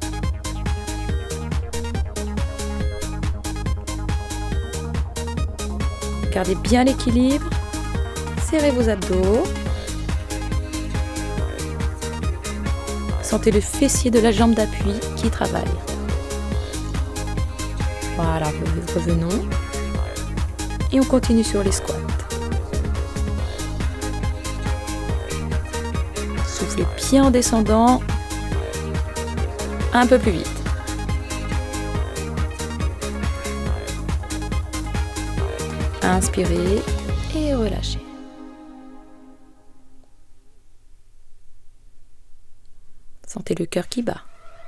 Gardez bien l'équilibre. Serrez vos abdos. Sentez le fessier de la jambe d'appui qui travaille. Voilà, revenons. Et on continue sur les squats. Soufflez bien en descendant. Un peu plus vite. Inspirez et relâchez. Sentez le cœur qui bat.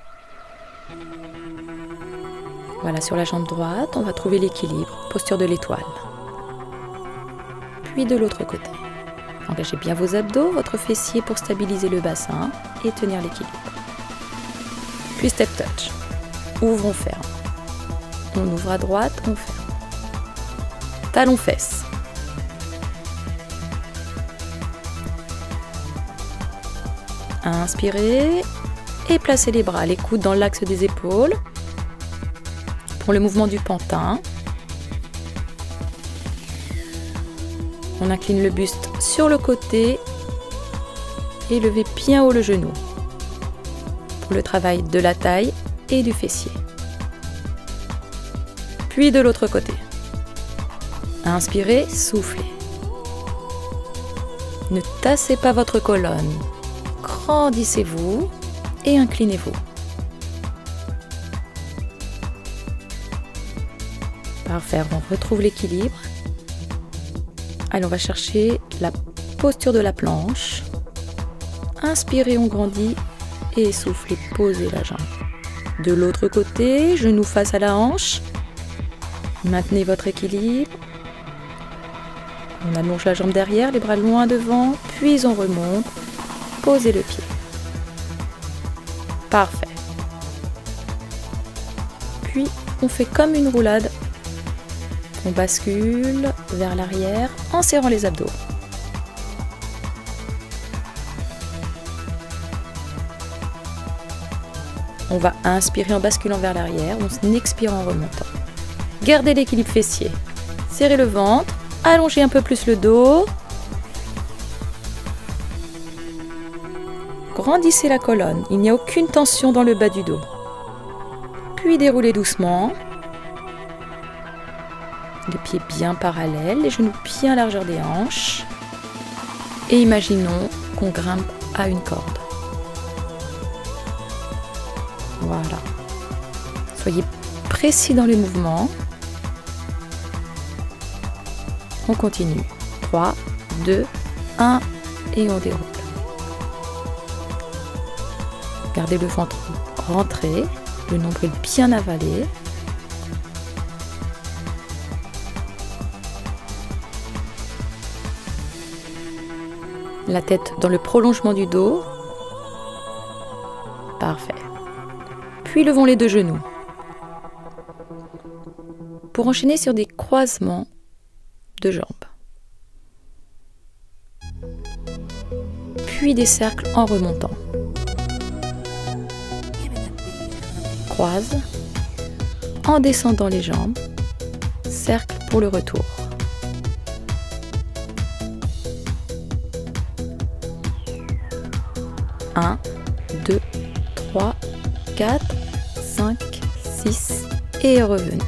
Voilà, sur la jambe droite, on va trouver l'équilibre, posture de l'étoile. Puis de l'autre côté. Engagez bien vos abdos, votre fessier pour stabiliser le bassin et tenir l'équilibre. Puis step touch. Ouvre, on ferme. On ouvre à droite, on ferme. Talons fesses. Inspirez et placez les bras, les coudes dans l'axe des épaules. Pour le mouvement du pantin. On incline le buste sur le côté et levez bien haut le genou. Pour le travail de la taille et du fessier. Puis de l'autre côté. Inspirez, soufflez. Ne tassez pas votre colonne. Grandissez-vous et inclinez-vous. Parfait, on retrouve l'équilibre. Allez, on va chercher la posture de la planche. Inspirez, on grandit et soufflez, posez la jambe. De l'autre côté, genou face à la hanche. Maintenez votre équilibre. On allonge la jambe derrière, les bras loin devant, puis on remonte. Posez le pied. Parfait. Puis, on fait comme une roulade. On bascule vers l'arrière en serrant les abdos. On va inspirer en basculant vers l'arrière, on expire en remontant. Gardez l'équilibre fessier. Serrez le ventre, allongez un peu plus le dos. Grandissez la colonne, il n'y a aucune tension dans le bas du dos. Puis déroulez doucement. Les pieds bien parallèles, les genoux bien à la largeur des hanches. Et imaginons qu'on grimpe à une corde. Voilà. Soyez précis dans les mouvements. On continue. 3, 2, 1 et on déroule. Gardez le ventre rentré, le nombril bien avalé. La tête dans le prolongement du dos. Parfait. Puis levons les deux genoux. Pour enchaîner sur des croisements de jambes. Puis des cercles en remontant. Croise. En descendant les jambes. Cercle pour le retour. Un, 2, 3, 4, 5, 6 et revenez.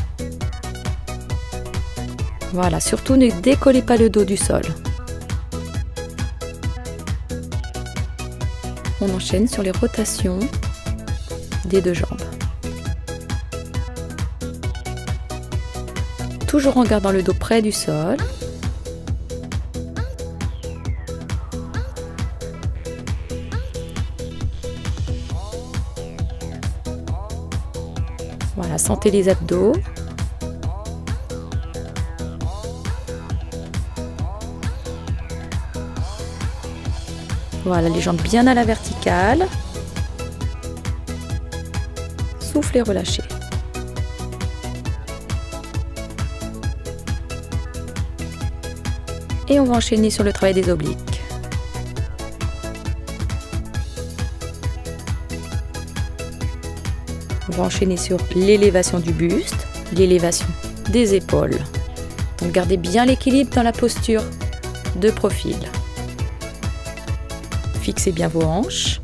Voilà, surtout ne décollez pas le dos du sol. On enchaîne sur les rotations des deux jambes. Toujours en gardant le dos près du sol. Voilà, sentez les abdos. Voilà, les jambes bien à la verticale. Soufflez, relâchez. Et on va enchaîner sur le travail des obliques. On va enchaîner sur l'élévation du buste, l'élévation des épaules. Donc gardez bien l'équilibre dans la posture de profil. Fixez bien vos hanches.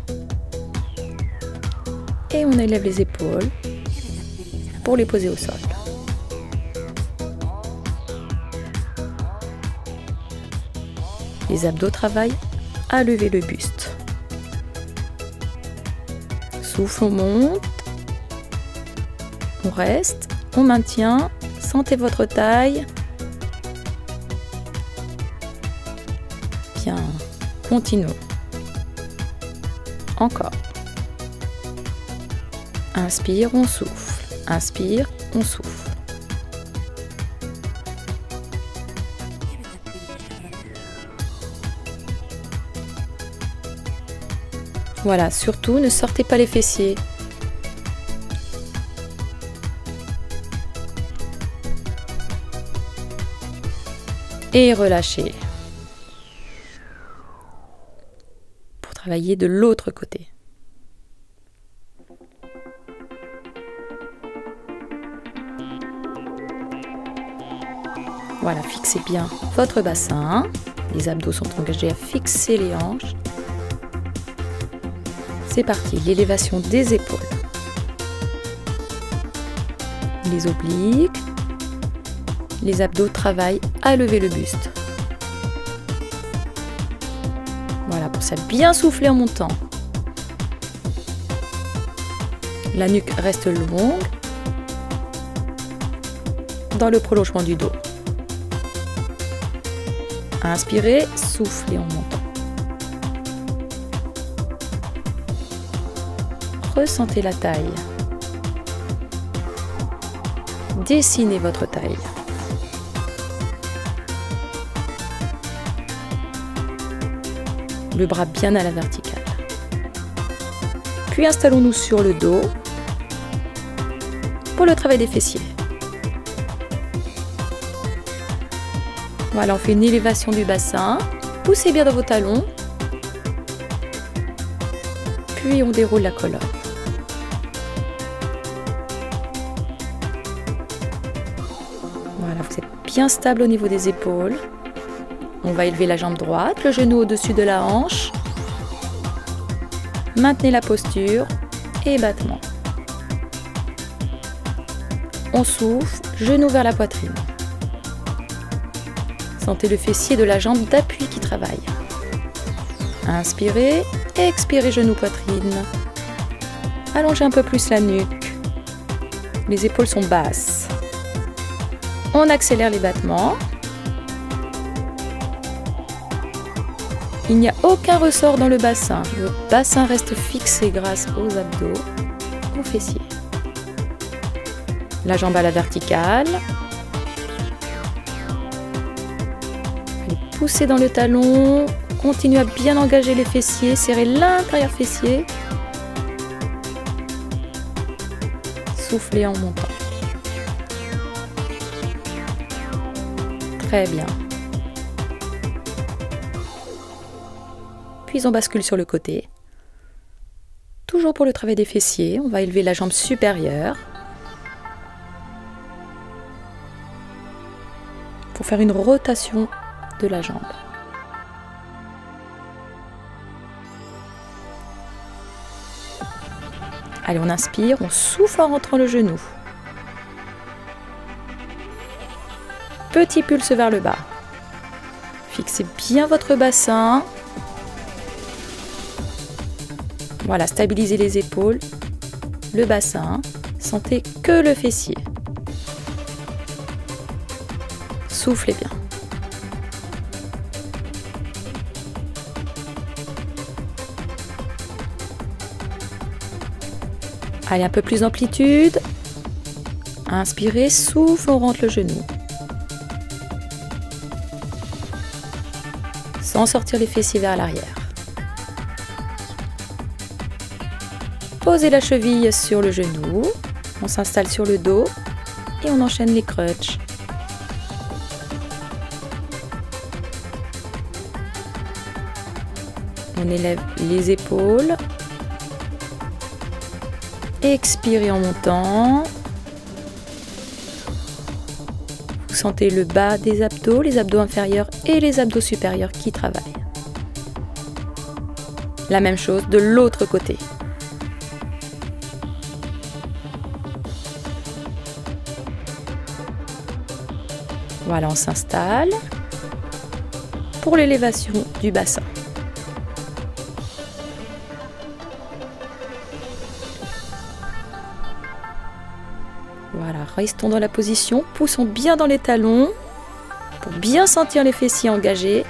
Et on élève les épaules pour les poser au sol. Les abdos travaillent à lever le buste. Souffle, on monte. On reste, on maintient. Sentez votre taille. Bien, continuons. Encore. Inspire, on souffle. Inspire, on souffle. Voilà, surtout ne sortez pas les fessiers. Et relâchez. Pour travailler de l'autre côté. Voilà, fixez bien votre bassin. Les abdos sont engagés à fixer les hanches. C'est parti, l'élévation des épaules. Les obliques. Les abdos travaillent à lever le buste. Voilà, pour ça, bien souffler en montant. La nuque reste longue dans le prolongement du dos. Inspirez, soufflez en montant. Ressentez la taille. Dessinez votre taille. Le bras bien à la verticale. Puis installons-nous sur le dos pour le travail des fessiers. Voilà, on fait une élévation du bassin. Poussez bien dans vos talons. Puis on déroule la colonne. Voilà, vous êtes bien stable au niveau des épaules. On va élever la jambe droite, le genou au-dessus de la hanche. Maintenez la posture et battement. On souffle, genou vers la poitrine. Sentez le fessier de la jambe d'appui qui travaille. Inspirez, expirez, genou, poitrine. Allongez un peu plus la nuque. Les épaules sont basses. On accélère les battements. Il n'y a aucun ressort dans le bassin. Le bassin reste fixé grâce aux abdos, aux fessiers. La jambe à la verticale. Allez, poussez dans le talon. Continuez à bien engager les fessiers. Serrez l'intérieur fessier. Soufflez en montant. Très bien. Puis on bascule sur le côté. Toujours pour le travail des fessiers, on va élever la jambe supérieure. pour faire une rotation de la jambe. Allez, on inspire, on souffle en rentrant le genou. Petit pulse vers le bas. Fixez bien votre bassin. Voilà, stabilisez les épaules, le bassin. Sentez que le fessier. Soufflez bien. Allez, un peu plus d'amplitude. Inspirez, souffle, on rentre le genou. Sans sortir les fessiers vers l'arrière. Posez la cheville sur le genou. On s'installe sur le dos et on enchaîne les crunchs. On élève les épaules. Expirez en montant. Vous sentez le bas des abdos, les abdos inférieurs et les abdos supérieurs qui travaillent. La même chose de l'autre côté. Voilà, on s'installe pour l'élévation du bassin. Voilà, restons dans la position, poussons bien dans les talons pour bien sentir les fessiers engagés.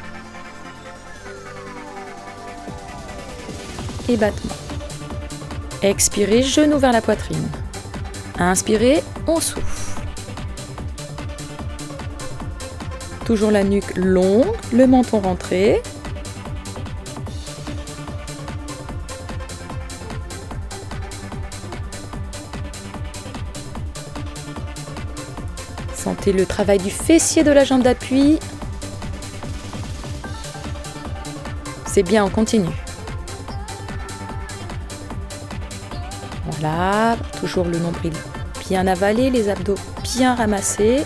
Et battement. Expirez, genou vers la poitrine. Inspirez, on souffle. Toujours la nuque longue, le menton rentré. Sentez le travail du fessier de la jambe d'appui. C'est bien, on continue. Voilà, toujours le nombril bien avalé, les abdos bien ramassés.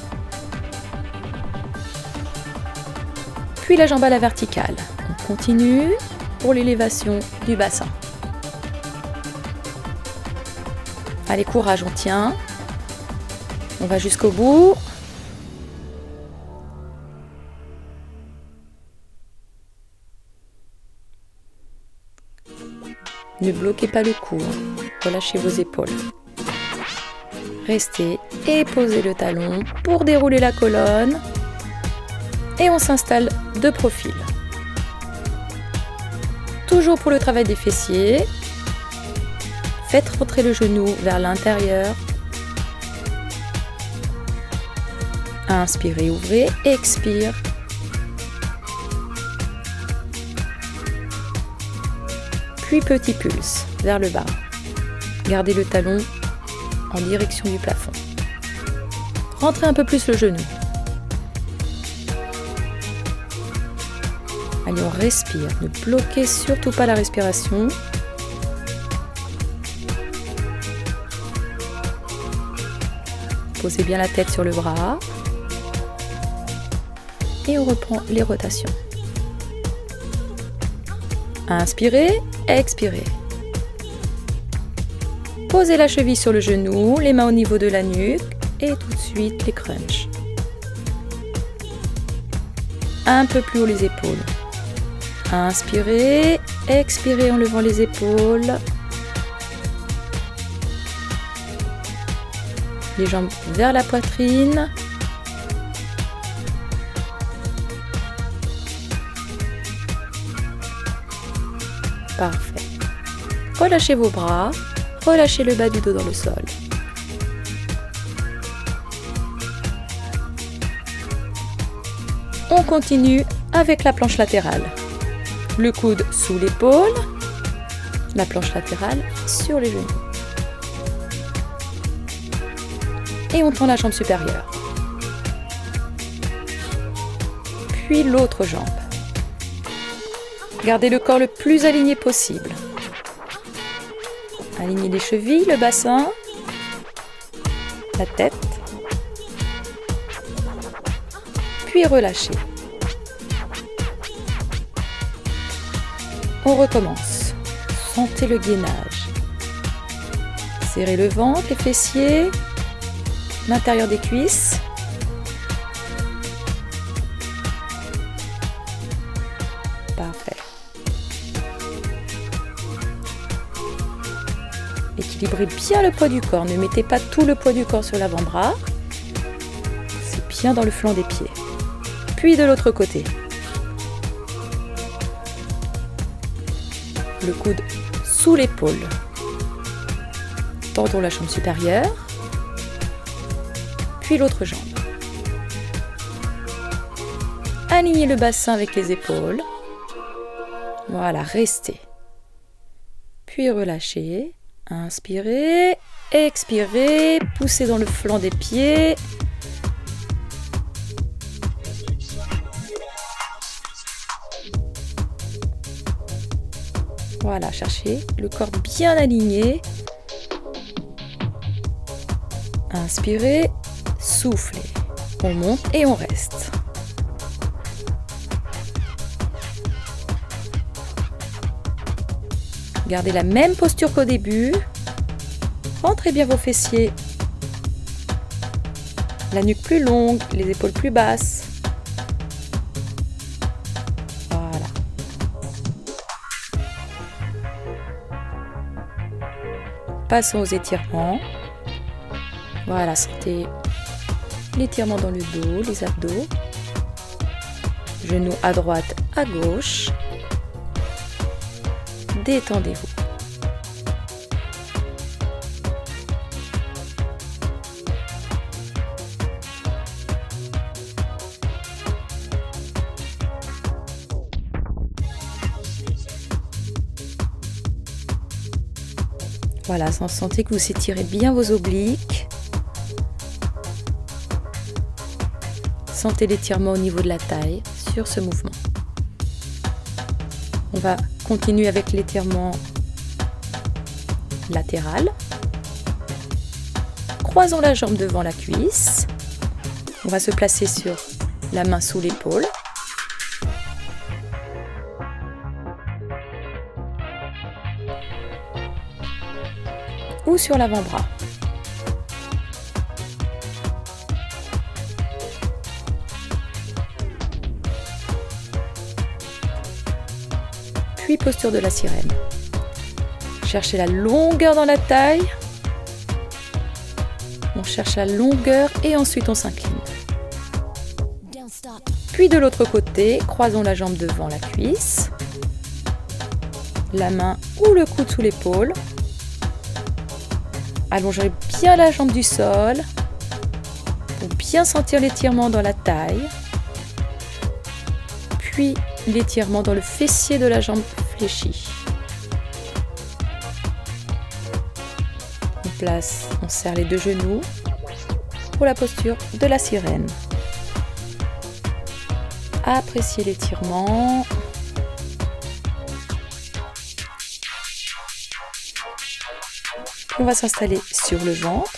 Puis la jambe à la verticale. On continue pour l'élévation du bassin. Allez, courage, on tient. On va jusqu'au bout. Ne bloquez pas le cou. Relâchez vos épaules. Restez et posez le talon pour dérouler la colonne. Et on s'installe de profil. Toujours pour le travail des fessiers. Faites rentrer le genou vers l'intérieur. Inspirez, ouvrez, expire. Puis petit pulse vers le bas. Gardez le talon en direction du plafond. Rentrez un peu plus le genou. Allez, on respire. Ne bloquez surtout pas la respiration. Posez bien la tête sur le bras. Et on reprend les rotations. Inspirez, expirez. Posez la cheville sur le genou, les mains au niveau de la nuque et tout de suite les crunchs. Un peu plus haut les épaules. Inspirez, expirez en levant les épaules. Les jambes vers la poitrine. Parfait. Relâchez vos bras, relâchez le bas du dos dans le sol. On continue avec la planche latérale. Le coude sous l'épaule, la planche latérale sur les genoux. Et on tend la jambe supérieure. Puis l'autre jambe. Gardez le corps le plus aligné possible. Alignez les chevilles, le bassin, la tête. puis relâchez. On recommence. Sentez le gainage. Serrez le ventre, les fessiers, l'intérieur des cuisses. Parfait. Équilibrez bien le poids du corps. Ne mettez pas tout le poids du corps sur l'avant-bras. C'est bien dans le flanc des pieds. Puis de l'autre côté. Le coude sous l'épaule. Tendons la jambe supérieure. Puis l'autre jambe. Alignez le bassin avec les épaules. Voilà, restez. Puis relâchez. Inspirez, expirez, poussez dans le flanc des pieds. Voilà, cherchez le corps bien aligné. Inspirez, soufflez. On monte et on reste. Gardez la même posture qu'au début. Rentrez bien vos fessiers. La nuque plus longue, les épaules plus basses. Voilà. Passons aux étirements. Voilà, sentez l'étirement dans le dos, les abdos. Genoux à droite, à gauche. Détendez-vous. Voilà, sentez que vous étirez bien vos obliques. Sentez l'étirement au niveau de la taille sur ce mouvement. On va continuer avec l'étirement latéral. Croisons la jambe devant la cuisse. On va se placer sur la main sous l'épaule. Ou sur l'avant-bras. Puis posture de la sirène. Cherchez la longueur dans la taille. On cherche la longueur et ensuite on s'incline. Puis de l'autre côté, croisons la jambe devant la cuisse. La main ou le coude sous l'épaule. Allongez bien la jambe du sol pour bien sentir l'étirement dans la taille. Puis l'étirement dans le fessier de la jambe fléchie. On serre les deux genoux pour la posture de la sirène. Appréciez l'étirement. On va s'installer sur le ventre.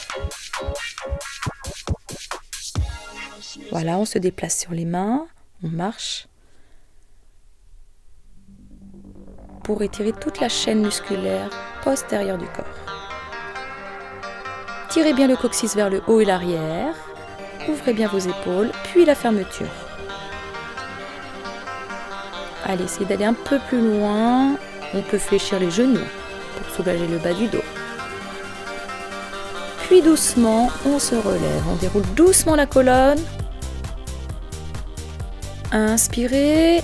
Voilà, on se déplace sur les mains, on marche pour étirer toute la chaîne musculaire postérieure du corps. Tirez bien le coccyx vers le haut et l'arrière. Ouvrez bien vos épaules, puis la fermeture. Allez, essayez d'aller un peu plus loin. On peut fléchir les genoux pour soulager le bas du dos. Puis doucement, on se relève. On déroule doucement la colonne. Inspirez.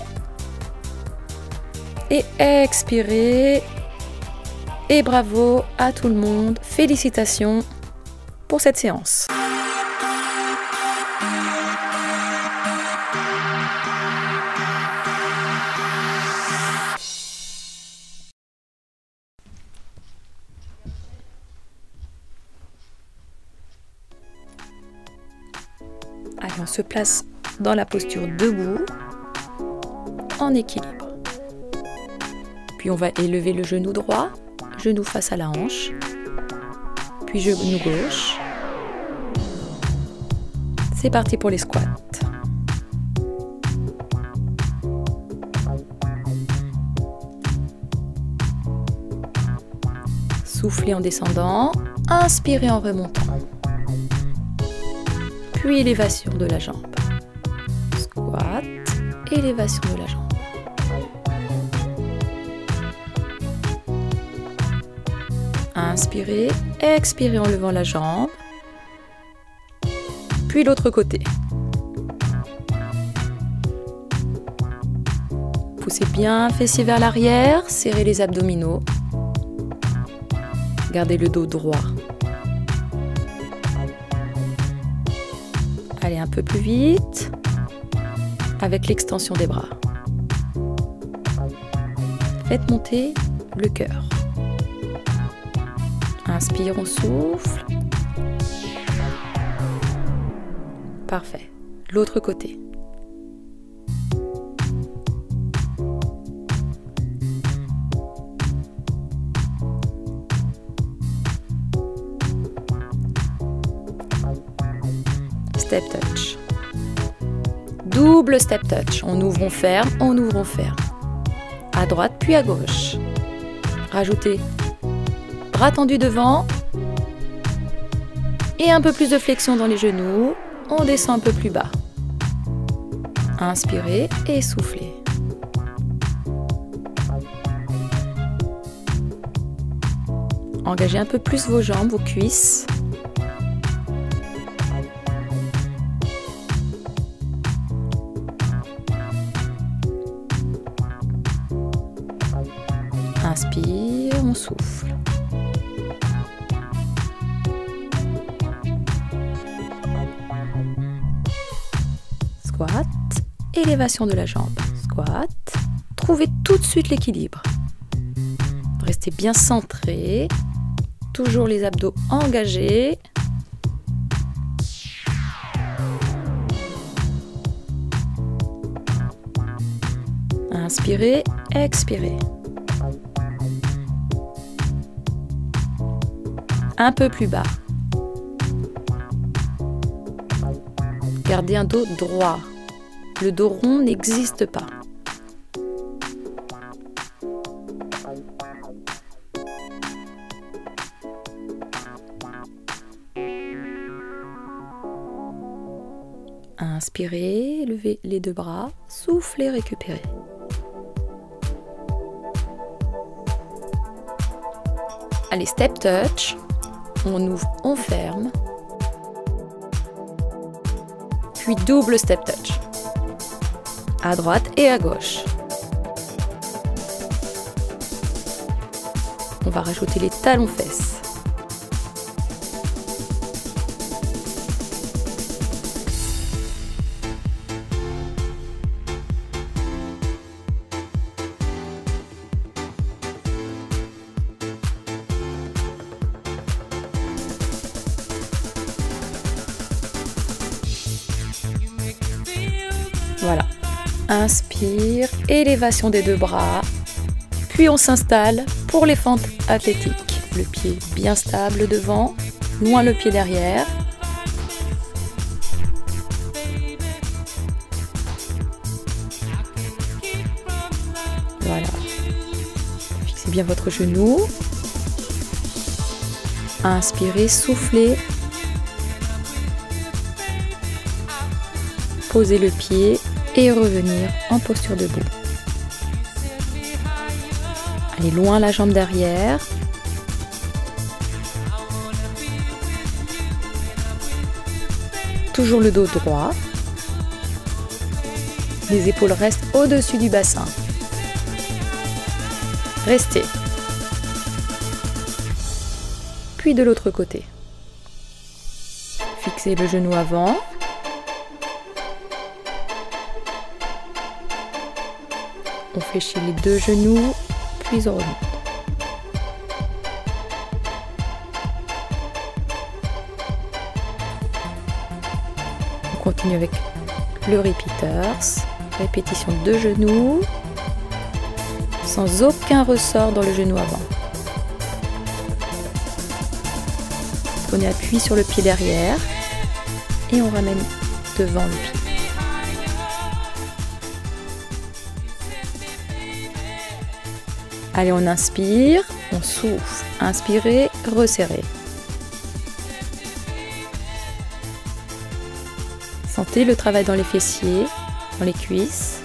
Et expirez. Et bravo à tout le monde. Félicitations pour cette séance. Allez, on se place dans la posture debout, en équilibre. Puis on va élever le genou droit, genou face à la hanche, puis genou gauche. C'est parti pour les squats. Soufflez en descendant, inspirez en remontant. Puis élévation de la jambe. Squat, élévation de la jambe. Inspirez, expirez en levant la jambe. Puis l'autre côté. Poussez bien, fessiers vers l'arrière, serrez les abdominaux. Gardez le dos droit. Allez un peu plus vite avec l'extension des bras. Faites monter le cœur. Inspire, on souffle. Parfait. L'autre côté. Step touch. Double step touch. On ouvre, on ferme, on ouvre, on ferme. À droite puis à gauche. Rajoutez bras tendus devant. Et un peu plus de flexion dans les genoux. On descend un peu plus bas. Inspirez et soufflez. Engagez un peu plus vos jambes, vos cuisses. Inspire, on souffle. Squat, élévation de la jambe. Squat, trouvez tout de suite l'équilibre. Restez bien centré, toujours les abdos engagés. Inspirez, expirez. Un peu plus bas. Gardez un dos droit. Le dos rond n'existe pas. Inspirez, levez les deux bras, soufflez, récupérez. Allez, step touch. On ouvre, on ferme. Puis double step touch. À droite et à gauche. On va rajouter les talons fesses. Voilà. Inspire, élévation des deux bras. Puis on s'installe pour les fentes athlétiques. Le pied bien stable devant, loin le pied derrière. Voilà. Fixez bien votre genou. Inspirez, soufflez. Posez le pied et revenir en posture debout. Allez loin la jambe derrière. Toujours le dos droit. Les épaules restent au-dessus du bassin. Restez. Puis de l'autre côté. Fixez le genou avant. On fléchit les deux genoux, puis on remonte. On continue avec le repeaters. Répétition de genoux, sans aucun ressort dans le genou avant. Prenez appui sur le pied derrière et on ramène devant le pied. Allez, on inspire, On souffle, inspirez, resserrez. Sentez le travail dans les fessiers, dans les cuisses.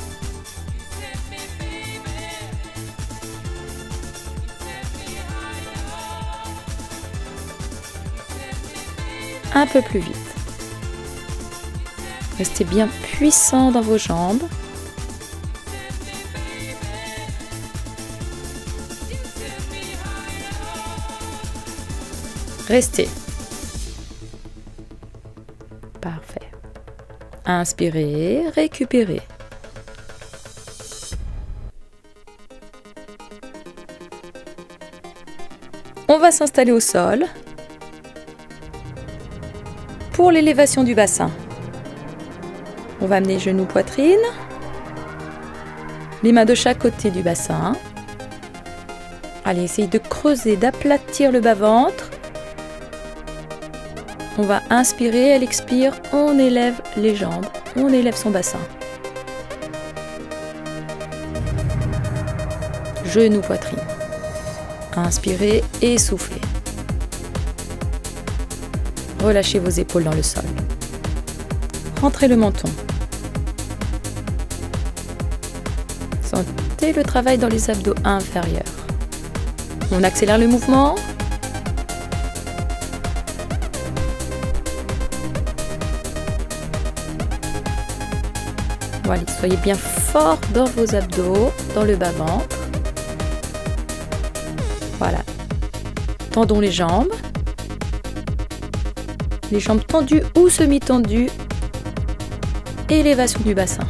Un peu plus vite. Restez bien puissant dans vos jambes. Restez. Parfait. Inspirez, récupérez. On va s'installer au sol pour l'élévation du bassin. On va amener genoux, poitrine, les mains de chaque côté du bassin. Allez, essayez de creuser, d'aplatir le bas-ventre. On va inspirer, elle expire, on élève les jambes, on élève son bassin. Genoux, poitrine. Inspirez et soufflez. Relâchez vos épaules dans le sol. Rentrez le menton. Sentez le travail dans les abdos inférieurs. On accélère le mouvement. Voilà, soyez bien fort dans vos abdos, dans le bas-ventre. Voilà. Tendons les jambes. Les jambes tendues ou semi-tendues. Élévation du bassin.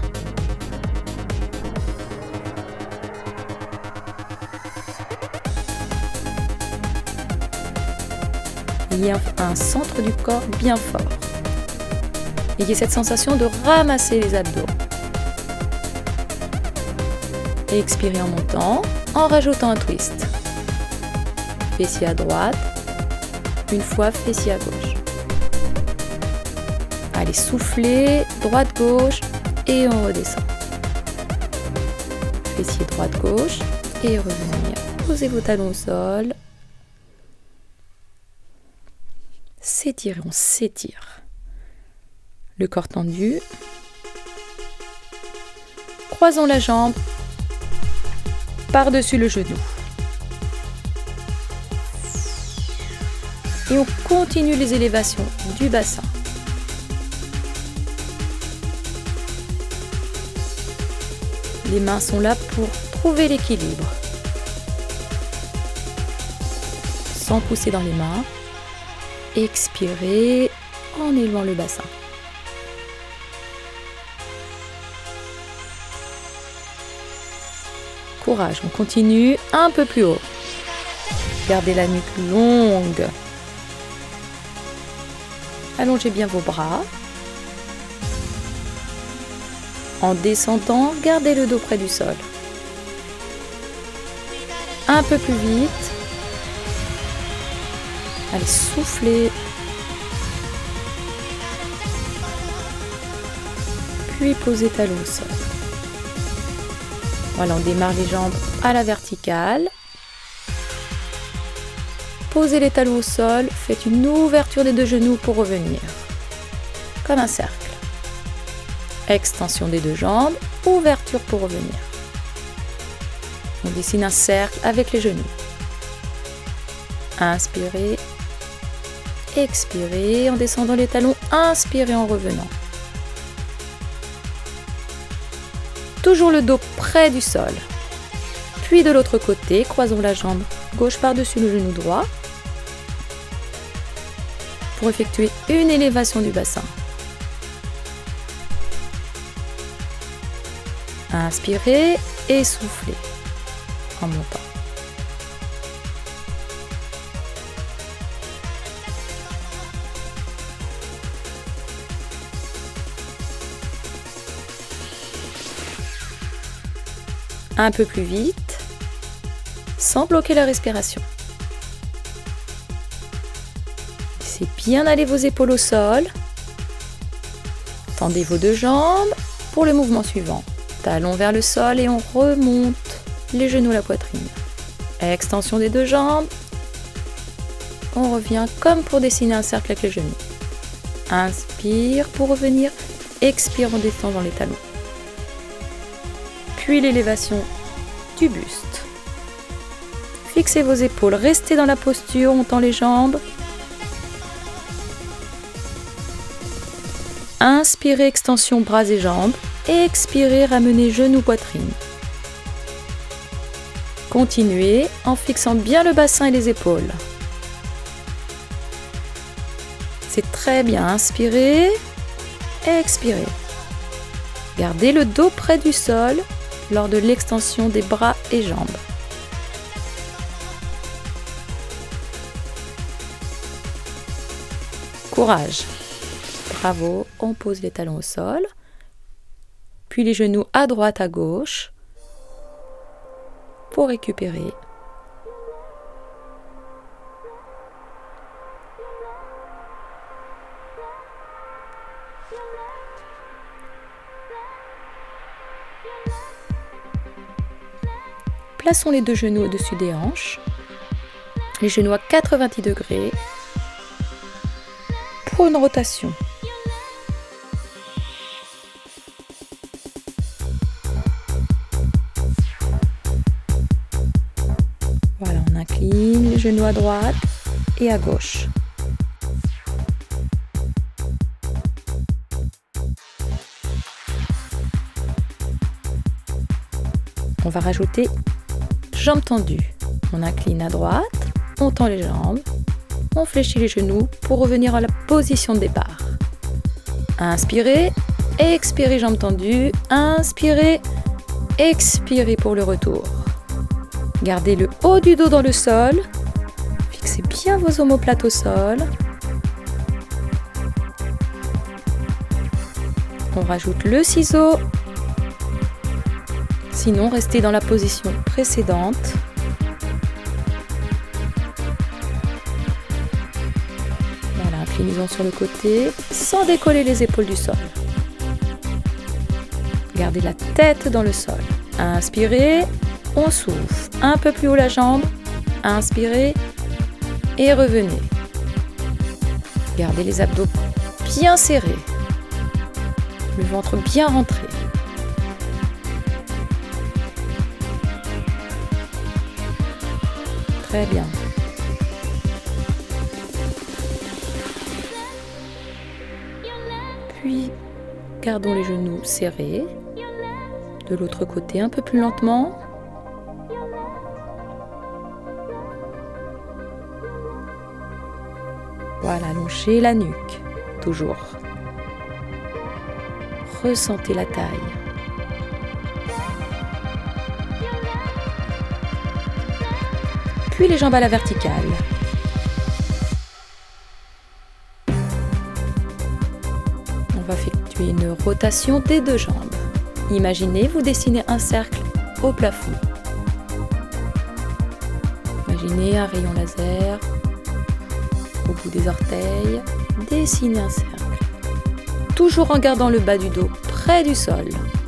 Il y a un centre du corps bien fort. Ayez cette sensation de ramasser les abdos. Et expirez en montant, en rajoutant un twist. Fessier à droite, une fois fessier à gauche. Allez, soufflez, droite-gauche et on redescend. Fessier droite-gauche et revenir. Posez vos talons au sol. S'étirez, on s'étire. Le corps tendu. Croisons la jambe par-dessus le genou. Et on continue les élévations du bassin. Les mains sont là pour trouver l'équilibre. Sans pousser dans les mains. Expirez en élevant le bassin. Courage, on continue un peu plus haut. Gardez la nuque longue. Allongez bien vos bras. En descendant, gardez le dos près du sol. Un peu plus vite. Allez, soufflez. Puis posez talons au sol. Voilà, on démarre les jambes à la verticale. Posez les talons au sol, faites une ouverture des deux genoux pour revenir. Comme un cercle. Extension des deux jambes, ouverture pour revenir. On dessine un cercle avec les genoux. Inspirez, expirez en descendant les talons, inspirez en revenant. Toujours le dos près du sol. Puis de l'autre côté, croisons la jambe gauche par-dessus le genou droit pour effectuer une élévation du bassin. Inspirez et soufflez en montant. Un peu plus vite, sans bloquer la respiration. Laissez bien aller vos épaules au sol. Tendez vos deux jambes pour le mouvement suivant. Talons vers le sol et on remonte les genoux, la poitrine. Extension des deux jambes. On revient comme pour dessiner un cercle avec les genoux. Inspire pour revenir. Expire en détendant les talons. Puis l'élévation du buste. Fixez vos épaules, restez dans la posture, on tend les jambes. Inspirez, extension bras et jambes. Expirez, ramenez genoux, poitrine. Continuez en fixant bien le bassin et les épaules. C'est très bien. Inspirez, expirez. Gardez le dos près du sol lors de l'extension des bras et jambes. Courage. Bravo. On pose les talons au sol. Puis les genoux à droite, à gauche. Pour récupérer. Plaçons les deux genoux au-dessus des hanches, les genoux à 90 degrés pour une rotation. Voilà, on incline les genoux à droite et à gauche. On va rajouter jambes tendues. On incline à droite, on tend les jambes, on fléchit les genoux pour revenir à la position de départ. Inspirez, expirez jambes tendues, inspirez, expirez pour le retour. Gardez le haut du dos dans le sol, fixez bien vos omoplates au sol. On rajoute le ciseau. Sinon, restez dans la position précédente. Voilà, inclinaison sur le côté, sans décoller les épaules du sol. Gardez la tête dans le sol. Inspirez, on souffle. Un peu plus haut la jambe. Inspirez et revenez. Gardez les abdos bien serrés. Le ventre bien rentré. Très bien. Puis, gardons les genoux serrés. De l'autre côté, un peu plus lentement. Voilà, allongez la nuque. Toujours. Ressentez la taille. Puis les jambes à la verticale. On va effectuer une rotation des deux jambes. Imaginez, vous dessinez un cercle au plafond. Imaginez un rayon laser au bout des orteils. Dessinez un cercle. Toujours en gardant le bas du dos près du sol.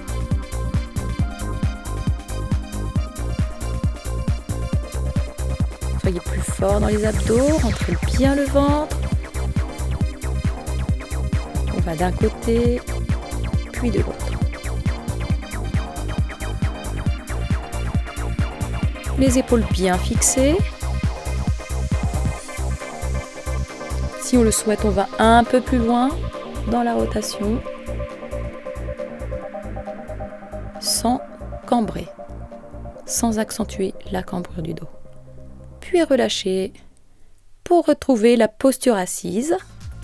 Soyez plus fort dans les abdos, rentrez bien le ventre. On va d'un côté, puis de l'autre. Les épaules bien fixées. Si on le souhaite, on va un peu plus loin dans la rotation, sans cambrer, sans accentuer la cambrure du dos. Puis relâcher pour retrouver la posture assise.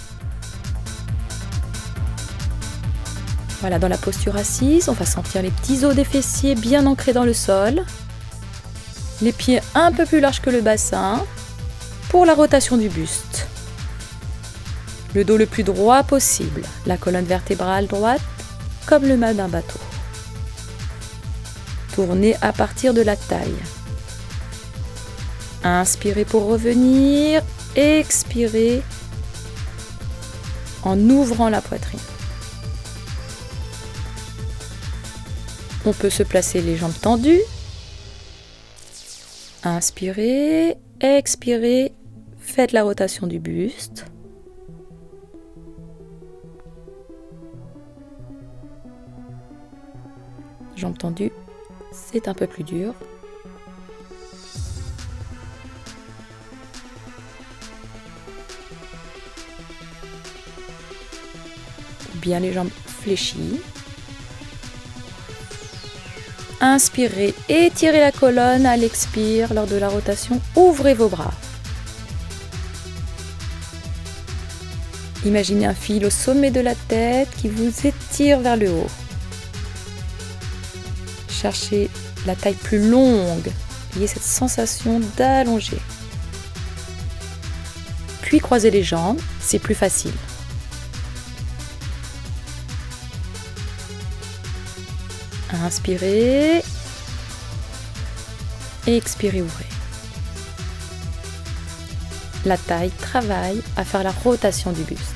Voilà, dans la posture assise, on va sentir les petits os des fessiers bien ancrés dans le sol. Les pieds un peu plus larges que le bassin pour la rotation du buste. Le dos le plus droit possible, la colonne vertébrale droite comme le mât d'un bateau. Tournez à partir de la taille. Inspirez pour revenir, expirez en ouvrant la poitrine. On peut se placer les jambes tendues. Inspirez, expirez, faites la rotation du buste. Jambes tendues, c'est un peu plus dur. Bien les jambes fléchies. Inspirez, étirez la colonne. À l'expire, lors de la rotation, ouvrez vos bras. Imaginez un fil au sommet de la tête qui vous étire vers le haut. Cherchez la taille plus longue. Ayez cette sensation d'allonger. Puis croisez les jambes, c'est plus facile. Inspirez. Et expirez, ouvrez. La taille travaille à faire la rotation du buste.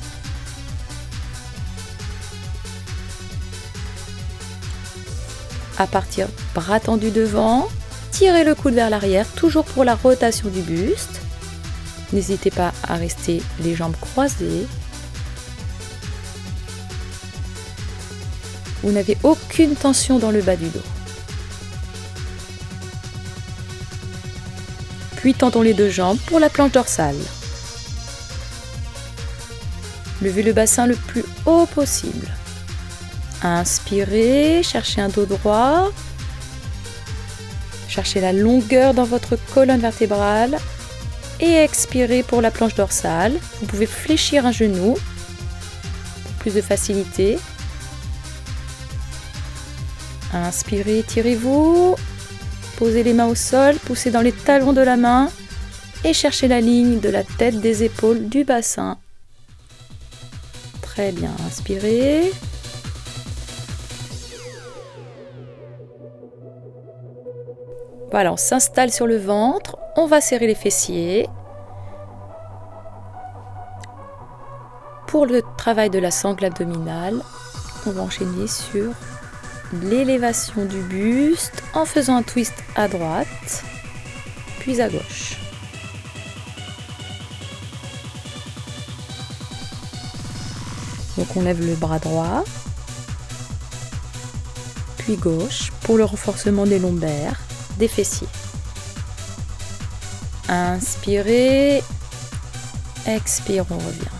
À partir, bras tendus devant, tirez le coude vers l'arrière, toujours pour la rotation du buste. N'hésitez pas à rester les jambes croisées. Vous n'avez aucune tension dans le bas du dos. Puis tendons les deux jambes pour la planche dorsale. Levez le bassin le plus haut possible. Inspirez, cherchez un dos droit. Cherchez la longueur dans votre colonne vertébrale. Et expirez pour la planche dorsale. Vous pouvez fléchir un genou pour plus de facilité. Inspirez, étirez-vous. Posez les mains au sol, poussez dans les talons de la main et cherchez la ligne de la tête, des épaules, du bassin. Très bien, inspirez. Voilà, on s'installe sur le ventre, on va serrer les fessiers. Pour le travail de la sangle abdominale, on va enchaîner sur l'élévation du buste en faisant un twist à droite, puis à gauche. Donc on lève le bras droit, puis gauche pour le renforcement des lombaires, des fessiers. Inspirez, expire, on revient.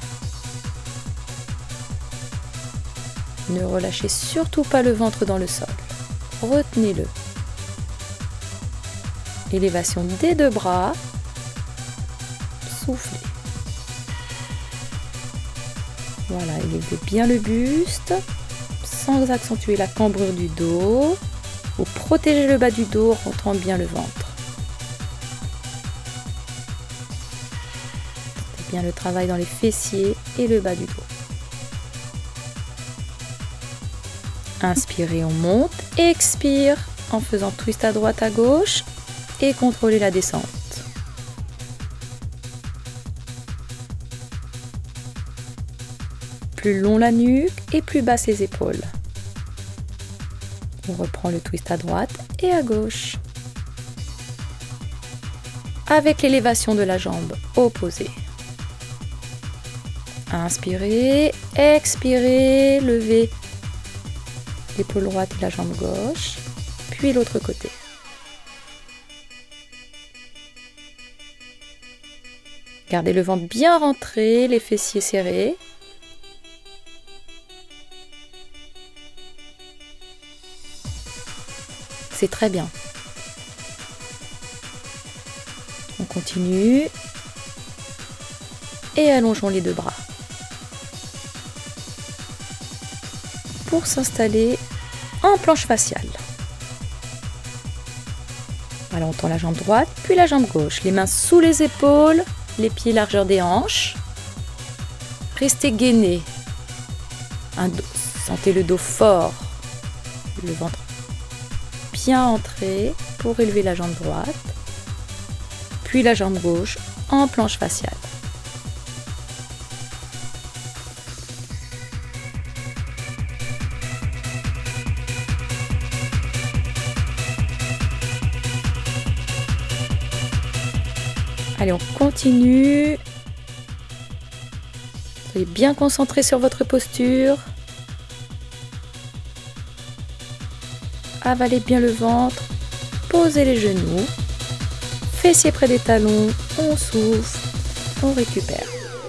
Ne relâchez surtout pas le ventre dans le sol. Retenez-le. Élévation des deux bras. Soufflez. Voilà, élevez bien le buste sans accentuer la cambrure du dos. Vous protégez le bas du dos en rentrant bien le ventre. Sentez bien le travail dans les fessiers et le bas du dos. Inspirez, on monte. Expire en faisant twist à droite, à gauche et contrôlez la descente. Plus long la nuque et plus basse les épaules. On reprend le twist à droite et à gauche. Avec l'élévation de la jambe opposée. Inspirez, expirez, levez l'épaule droite et la jambe gauche, puis l'autre côté. Gardez le ventre bien rentré, les fessiers serrés. C'est très bien. On continue. Et allongeons les deux bras. Pour s'installer en planche faciale. Voilà, on tend la jambe droite, puis la jambe gauche. Les mains sous les épaules, les pieds largeur des hanches. Restez gainé. Sentez le dos fort. Le ventre bien entré pour élever la jambe droite. Puis la jambe gauche en planche faciale. Allez, on continue. Soyez bien concentrés sur votre posture. Avalez bien le ventre. Posez les genoux. Fessiers près des talons. On souffle. On récupère.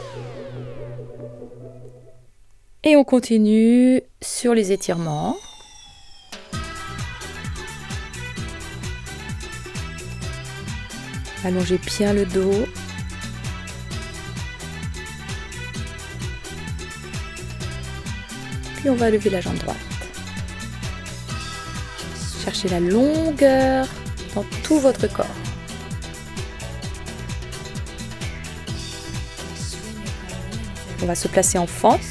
Et on continue sur les étirements. Allongez bien le dos. Puis on va lever la jambe droite. Cherchez la longueur dans tout votre corps. On va se placer en fente.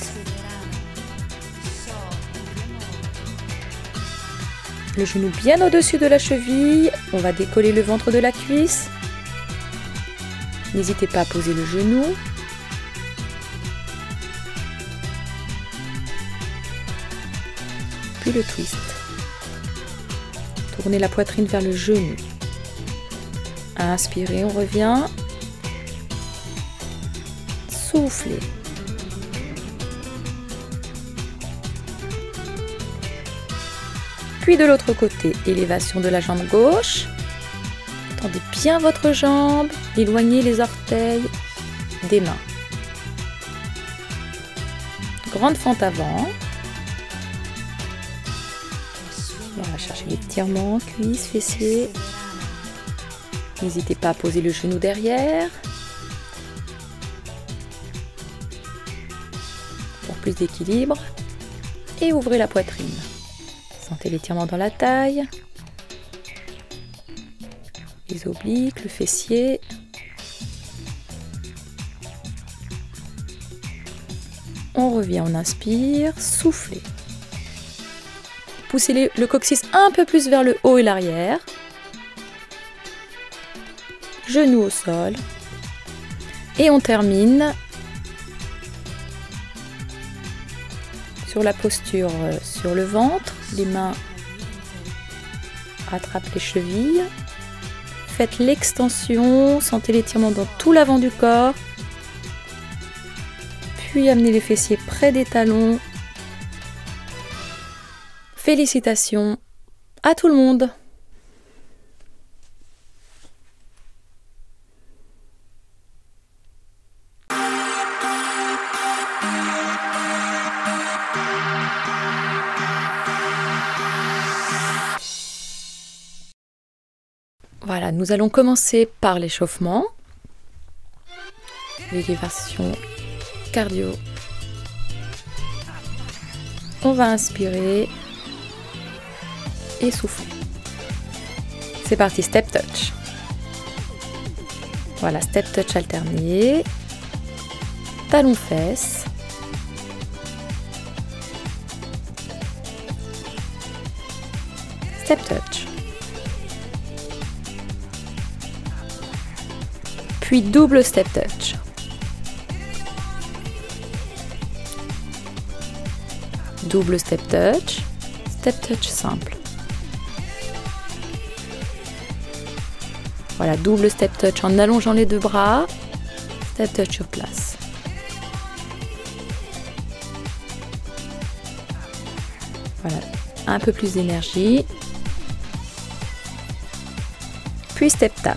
Le genou bien au-dessus de la cheville. On va décoller le ventre de la cuisse. N'hésitez pas à poser le genou. Puis le twist. Tournez la poitrine vers le genou. Inspirez, on revient. Soufflez. Puis de l'autre côté, élévation de la jambe gauche. Tendez bien votre jambe, éloignez les orteils des mains. Grande fente avant. On va chercher l'étirement, cuisses, fessiers. N'hésitez pas à poser le genou derrière. Pour plus d'équilibre. Et ouvrez la poitrine. Sentez l'étirement dans la taille. Les obliques, le fessier. On revient, on inspire, soufflez. Poussez le coccyx un peu plus vers le haut et l'arrière. Genoux au sol. Et on termine sur la posture sur le ventre. Les mains attrapent les chevilles. Faites l'extension, sentez l'étirement dans tout l'avant du corps. Puis amenez les fessiers près des talons. Félicitations à tout le monde! Voilà, nous allons commencer par l'échauffement. L'élévation cardio. On va inspirer et souffler. C'est parti, step touch. Voilà, step touch alterné. Talons fesses. Step touch. Puis double step touch. Double step touch simple. Voilà, double step touch en allongeant les deux bras, step touch sur place. Voilà, un peu plus d'énergie. Puis step tap.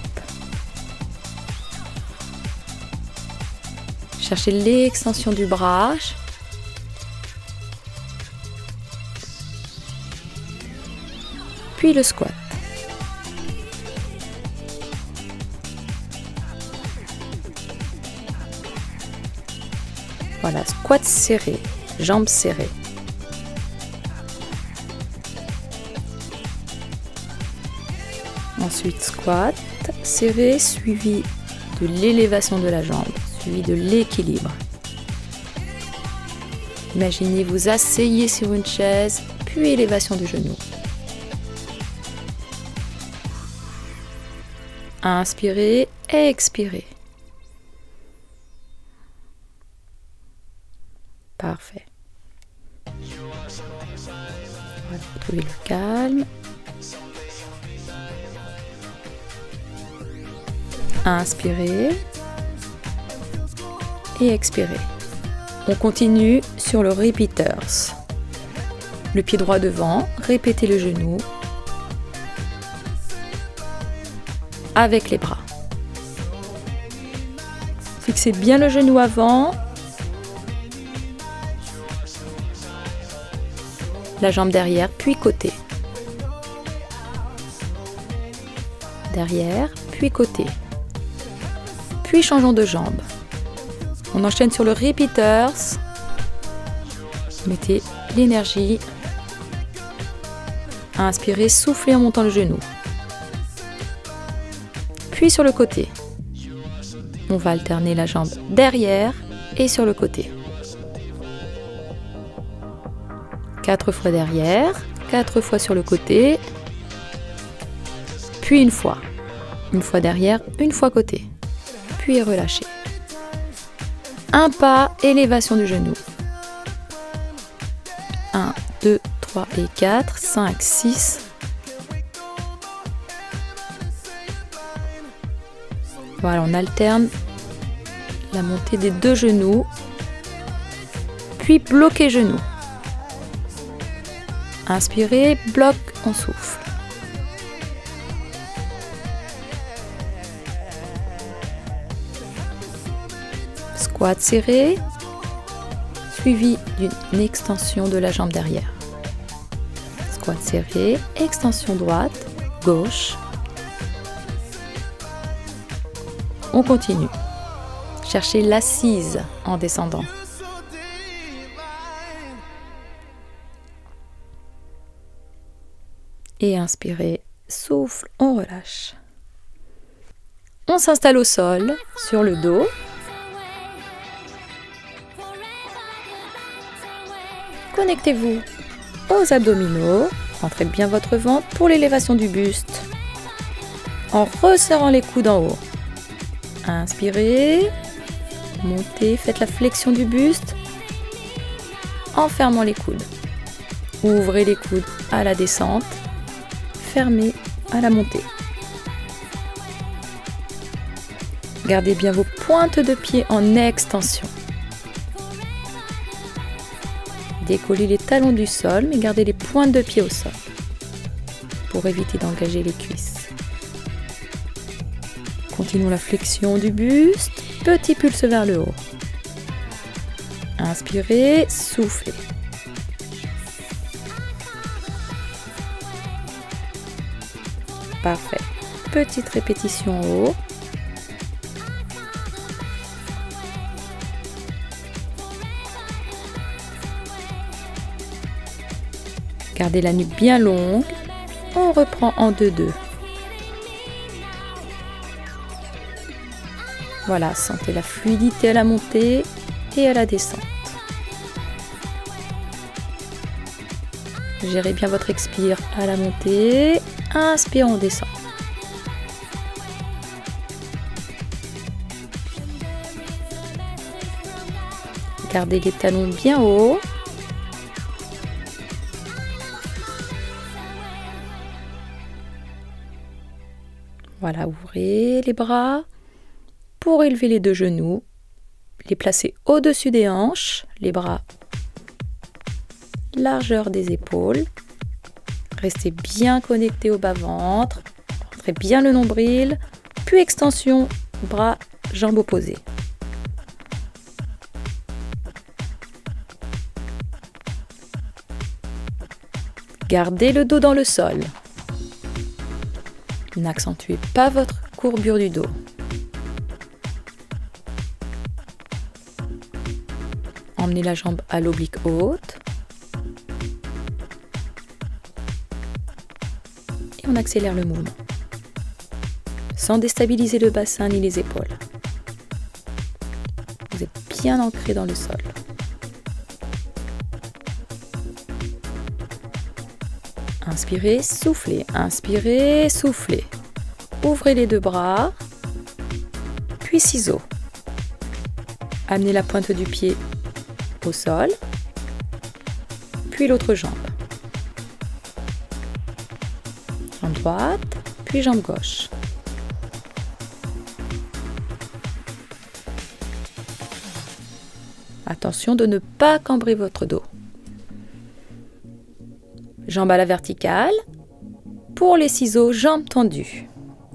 Cherchez l'extension du bras. Puis le squat. Voilà, squat serré, jambes serrées. Ensuite, squat serré, suivi de l'élévation de la jambe, suivi de l'équilibre. Imaginez vous asseyez sur une chaise, puis élévation du genou. Inspirez, expirez. Parfait. Voilà, trouvez le calme. Inspirez et expirez. On continue sur le repeaters. Le pied droit devant, répétez le genou avec les bras. Fixez bien le genou avant. La jambe derrière, puis côté. Derrière, puis côté. Puis changeons de jambe. On enchaîne sur le repeaters. Mettez l'énergie. Inspirez, soufflez en montant le genou. Puis sur le côté. On va alterner la jambe derrière et sur le côté. 4 fois derrière, 4 fois sur le côté, puis une fois derrière, une fois côté, puis relâchez. Un pas, élévation du genou. 1, 2, 3 et 4, 5, 6. Voilà, on alterne la montée des 2 genoux, puis bloquez genoux. Inspirez, bloc, on souffle. Squat serré, suivi d'une extension de la jambe derrière. Squat serré, extension droite, gauche. On continue. Cherchez l'assise en descendant. Et inspirez, souffle, on relâche. On s'installe au sol, sur le dos. Connectez-vous aux abdominaux. Rentrez bien votre ventre pour l'élévation du buste. En resserrant les coudes en haut. Inspirez. Montez, faites la flexion du buste. En fermant les coudes. Ouvrez les coudes à la descente. Fermez à la montée. Gardez bien vos pointes de pied en extension. Décollez les talons du sol, mais gardez les pointes de pied au sol pour éviter d'engager les cuisses. Continuons la flexion du buste, petit pulse vers le haut. Inspirez, soufflez. Parfait. Petite répétition en haut. Gardez la nuque bien longue. On reprend en 2-2. Voilà, sentez la fluidité à la montée et à la descente. Gérez bien votre expire à la montée. Inspire, on descend. Gardez les talons bien hauts. Voilà, ouvrez les bras pour élever les 2 genoux. Les placer au-dessus des hanches, les bras largeur des épaules. Restez bien connecté au bas-ventre. Rentrez bien le nombril, puis extension, bras, jambes opposées. Gardez le dos dans le sol. N'accentuez pas votre courbure du dos. Emmenez la jambe à l'oblique haute. Et on accélère le mouvement. Sans déstabiliser le bassin ni les épaules. Vous êtes bien ancré dans le sol. Inspirez, soufflez. Inspirez, soufflez. Ouvrez les 2 bras. Puis ciseaux. Amenez la pointe du pied au sol. Puis l'autre jambe. Jambe droite, puis jambe gauche. Attention de ne pas cambrer votre dos. Jambes à la verticale. Pour les ciseaux, jambes tendues.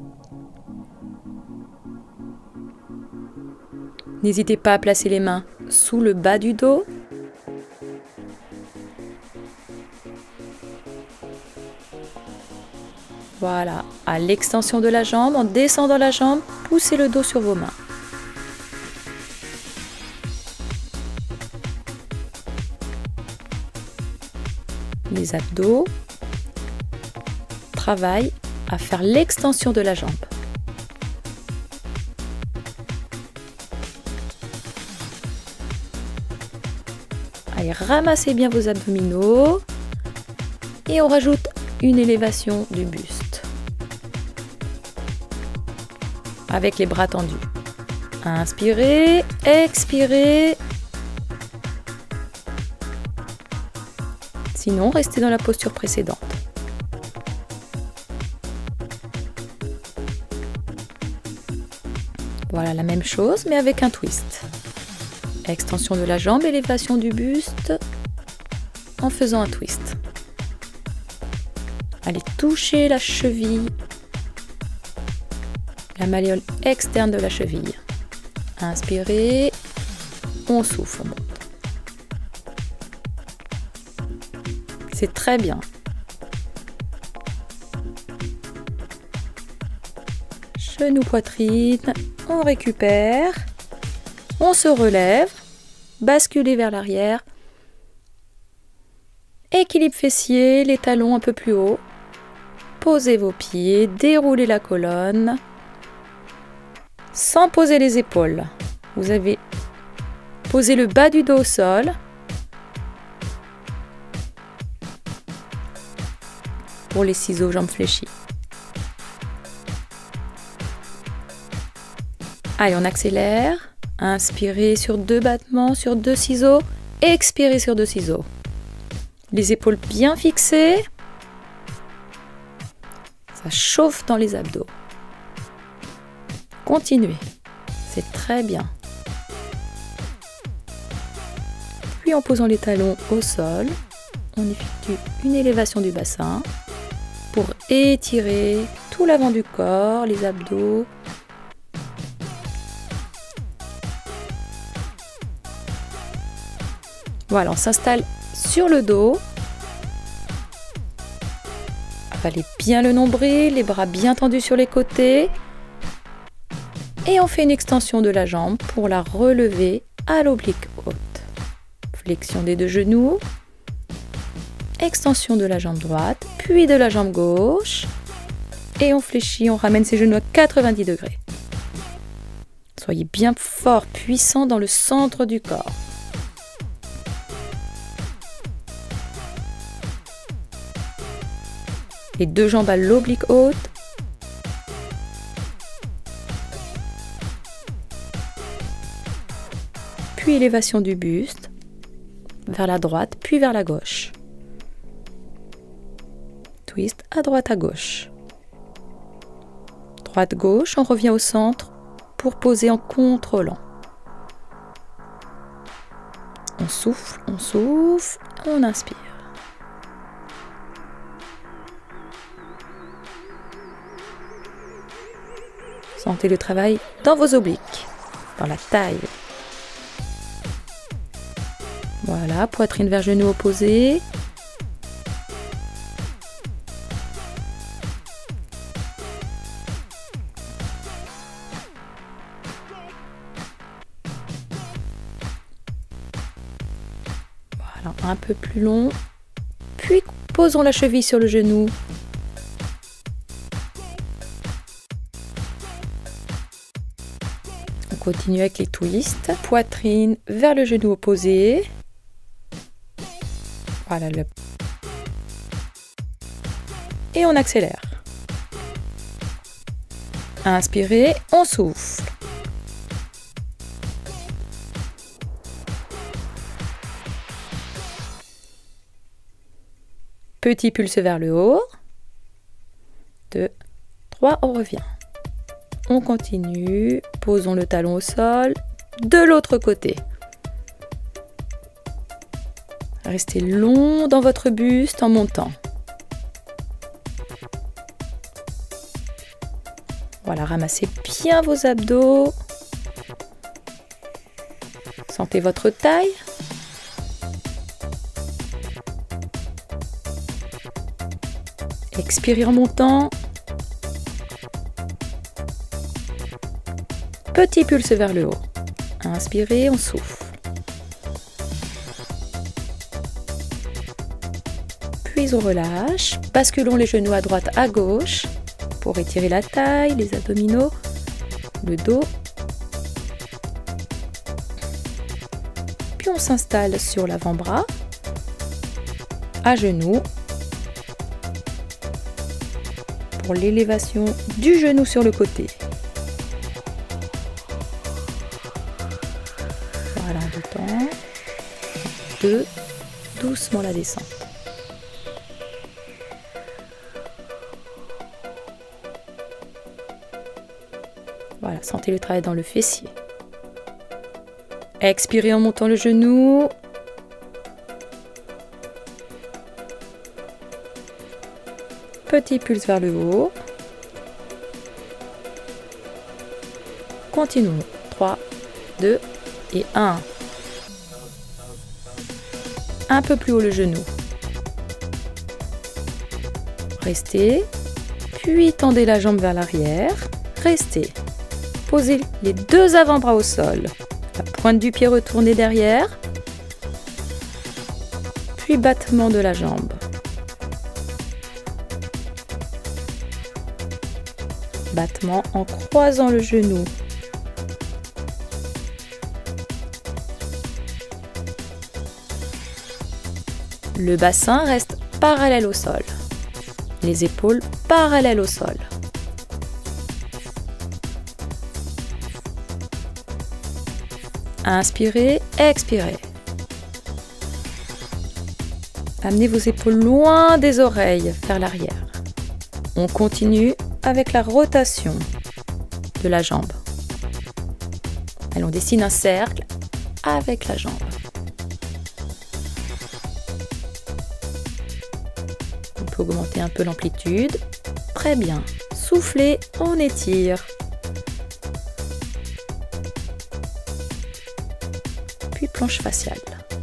N'hésitez pas à placer les mains sous le bas du dos. Voilà, à l'extension de la jambe, en descendant la jambe, poussez le dos sur vos mains. Les abdos travaillent à faire l'extension de la jambe. Allez, ramassez bien vos abdominaux et on rajoute une élévation du buste avec les bras tendus. Inspirez, expirez. Sinon, restez dans la posture précédente. Voilà la même chose, mais avec un twist. Extension de la jambe, élévation du buste en faisant un twist. Allez, touchez la cheville, la malléole externe de la cheville. Inspirez, on souffle, on monte. C'est très bien. Genou, poitrine, on récupère, on se relève, basculez vers l'arrière, équilibre fessier, les talons un peu plus haut, posez vos pieds, déroulez la colonne, sans poser les épaules. Vous avez posé le bas du dos au sol. Pour les ciseaux, jambes fléchies. Allez, on accélère. Inspirez sur 2 battements, sur 2 ciseaux. Expirez sur 2 ciseaux. Les épaules bien fixées. Ça chauffe dans les abdos. Continuez. C'est très bien. Puis en posant les talons au sol, on effectue une élévation du bassin pour étirer tout l'avant du corps, les abdos. Voilà, on s'installe sur le dos. Avalez bien le nombril, les bras bien tendus sur les côtés. Et on fait une extension de la jambe pour la relever à l'oblique haute. Flexion des 2 genoux. Extension de la jambe droite, puis de la jambe gauche. Et on fléchit, on ramène ses genoux à 90 degrés. Soyez bien fort, puissant dans le centre du corps. Les 2 jambes à l'oblique haute. Puis élévation du buste vers la droite, puis vers la gauche. Twist à droite, à gauche. Droite-gauche, on revient au centre pour poser en contrôlant. On souffle, on inspire. Sentez le travail dans vos obliques, dans la taille. Voilà, poitrine vers genou opposé. Voilà, un peu plus long. Puis posons la cheville sur le genou. On continue avec les twists. Poitrine vers le genou opposé. Voilà le. Et on accélère. Inspirez, on souffle. Petit pulse vers le haut. 2, 3, on revient. On continue. Posons le talon au sol. De l'autre côté. Restez long dans votre buste en montant. Voilà, ramassez bien vos abdos. Sentez votre taille. Expirez en montant. Petit pulse vers le haut. Inspirez, on souffle. Puis on relâche. Basculons les genoux à droite, à gauche pour étirer la taille, les abdominaux, le dos. Puis on s'installe sur l'avant-bras, à genoux, pour l'élévation du genou sur le côté. Voilà, en 2 temps. 2, doucement la descente. Voilà, sentez le travail dans le fessier. Expirez en montant le genou. Petit pulse vers le haut. Continuons. 3, 2 et 1. Un peu plus haut le genou. Restez. Puis tendez la jambe vers l'arrière. Restez. Posez les 2 avant-bras au sol. La pointe du pied retournée derrière. Puis battement de la jambe. Battement en croisant le genou. Le bassin reste parallèle au sol. Les épaules parallèles au sol. Inspirez, expirez. Amenez vos épaules loin des oreilles, vers l'arrière. On continue avec la rotation de la jambe. Allez, on dessine un cercle avec la jambe. On peut augmenter un peu l'amplitude. Très bien. Soufflez, on étire. Puis planche faciale.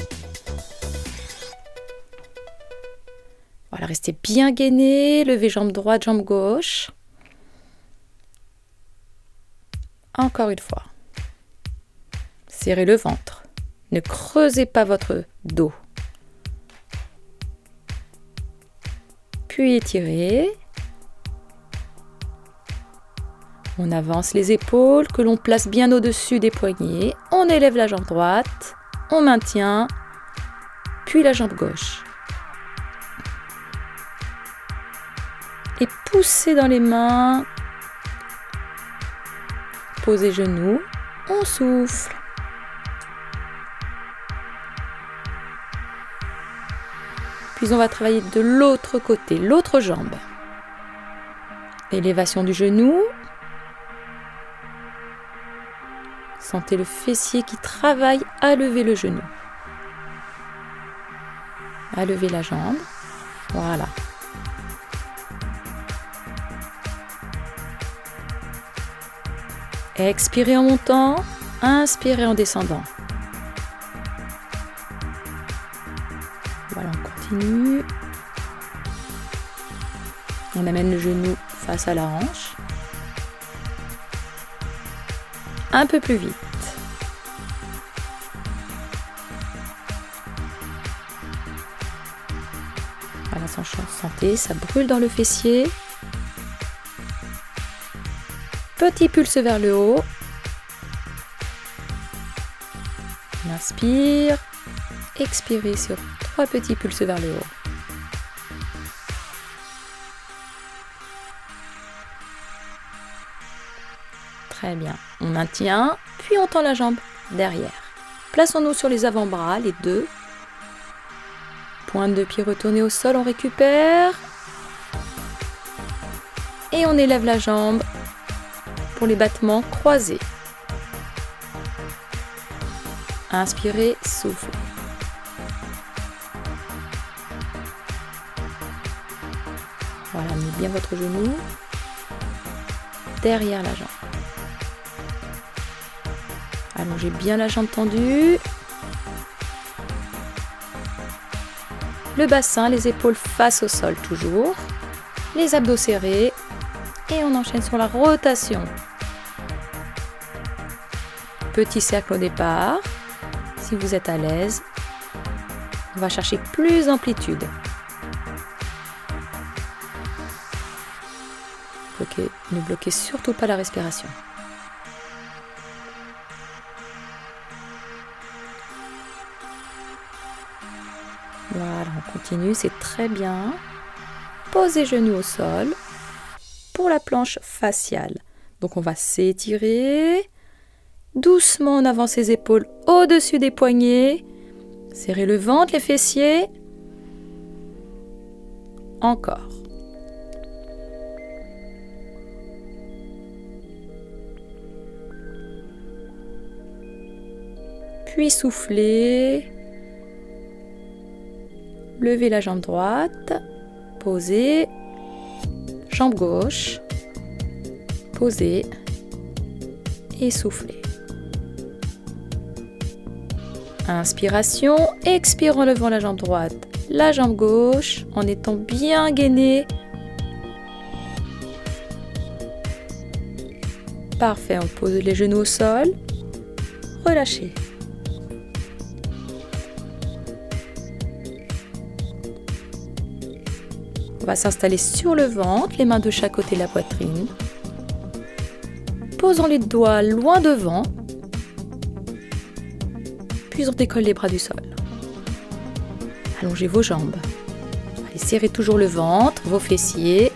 Voilà, restez bien gainé, levez jambe droite, jambe gauche. Encore une fois. Serrez le ventre. Ne creusez pas votre dos. Puis étirez. On avance les épaules que l'on place bien au-dessus des poignets. On élève la jambe droite. On maintient. Puis la jambe gauche. Et poussez dans les mains. Posez genoux. On souffle. Puis on va travailler de l'autre côté, l'autre jambe. Élévation du genou. Sentez le fessier qui travaille à lever le genou. À lever la jambe. Voilà. Expirez en montant, inspirez en descendant. Voilà, on continue. On amène le genou face à la hanche. Un peu plus vite. Voilà, sans chance, sentez, ça brûle dans le fessier. Petit pulse vers le haut. On inspire. Expirez sur 3 petits pulses vers le haut. Très bien. On maintient, puis on tend la jambe derrière. Plaçons-nous sur les avant-bras, les 2. Pointe de pied retournée au sol, on récupère. Et on élève la jambe pour les battements croisés. Inspirez, soufflez. Voilà, amenez bien votre genou derrière la jambe. Allongez bien la jambe tendue. Le bassin, les épaules face au sol toujours. Les abdos serrés. Et on enchaîne sur la rotation. Petit cercle au départ. Si vous êtes à l'aise, on va chercher plus d'amplitude. Ne bloquez surtout pas la respiration. Voilà, on continue, c'est très bien. Posez genoux au sol pour la planche faciale. Donc on va s'étirer. Doucement, on avance les épaules au-dessus des poignets. Serrez le ventre, les fessiers. Encore. Puis soufflez. Levez la jambe droite. Posez. Jambe gauche. Posez. Et soufflez. Inspiration. Expire en levant la jambe droite. La jambe gauche en étant bien gainé. Parfait. On pose les genoux au sol. Relâchez. On va s'installer sur le ventre, les mains de chaque côté de la poitrine. Posons les doigts loin devant. Puis on décolle les bras du sol. Allongez vos jambes. Allez, serrez toujours le ventre, vos fessiers.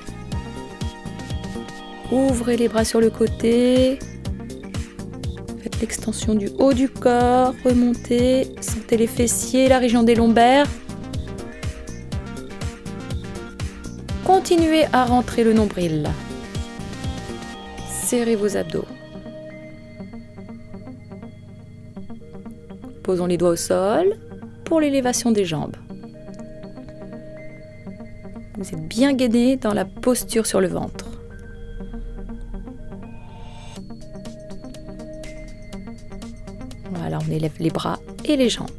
Ouvrez les bras sur le côté. Faites l'extension du haut du corps. Remontez. Sentez les fessiers, la région des lombaires. Continuez à rentrer le nombril. Serrez vos abdos. Posons les doigts au sol pour l'élévation des jambes. Vous êtes bien gainé dans la posture sur le ventre. Voilà, on élève les bras et les jambes.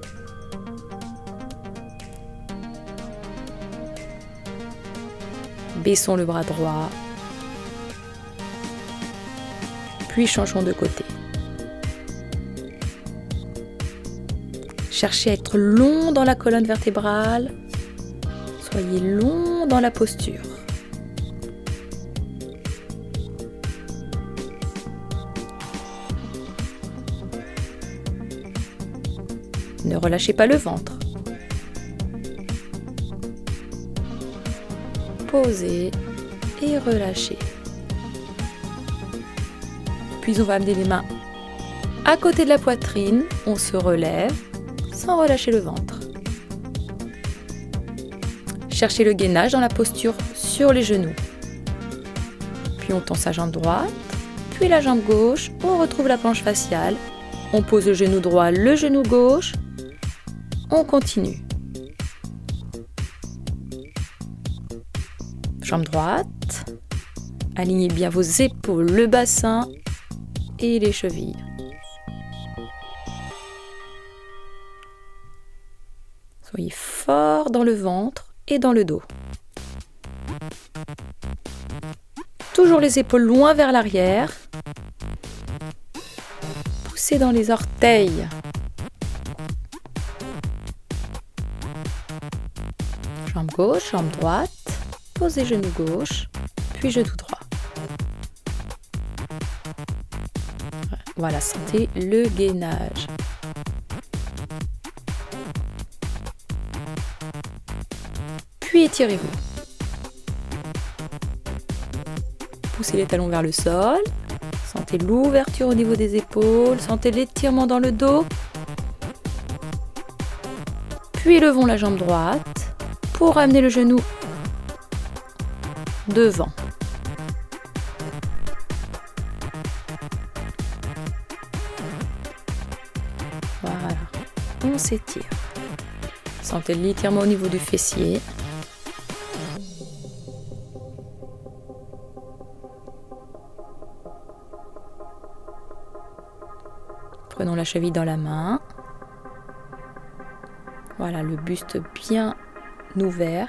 Baissons le bras droit, puis changeons de côté. Cherchez à être long dans la colonne vertébrale, soyez long dans la posture. Ne relâchez pas le ventre. Posez et relâchez. Puis on va amener les mains à côté de la poitrine. On se relève sans relâcher le ventre. Cherchez le gainage dans la posture sur les genoux. Puis on tend sa jambe droite, puis la jambe gauche. On retrouve la planche faciale. On pose le genou droit, le genou gauche. On continue. Jambe droite, alignez bien vos épaules, le bassin et les chevilles. Soyez fort dans le ventre et dans le dos. Toujours les épaules loin vers l'arrière. Poussez dans les orteils. Jambe gauche, jambe droite. Posez genou gauche, puis genou droit. Voilà, sentez le gainage. Puis étirez-vous. Poussez les talons vers le sol. Sentez l'ouverture au niveau des épaules. Sentez l'étirement dans le dos. Puis levons la jambe droite pour amener le genou devant. Voilà, on s'étire. Sentez l'étirement au niveau du fessier. la cheville dans la main. Voilà, le buste bien ouvert.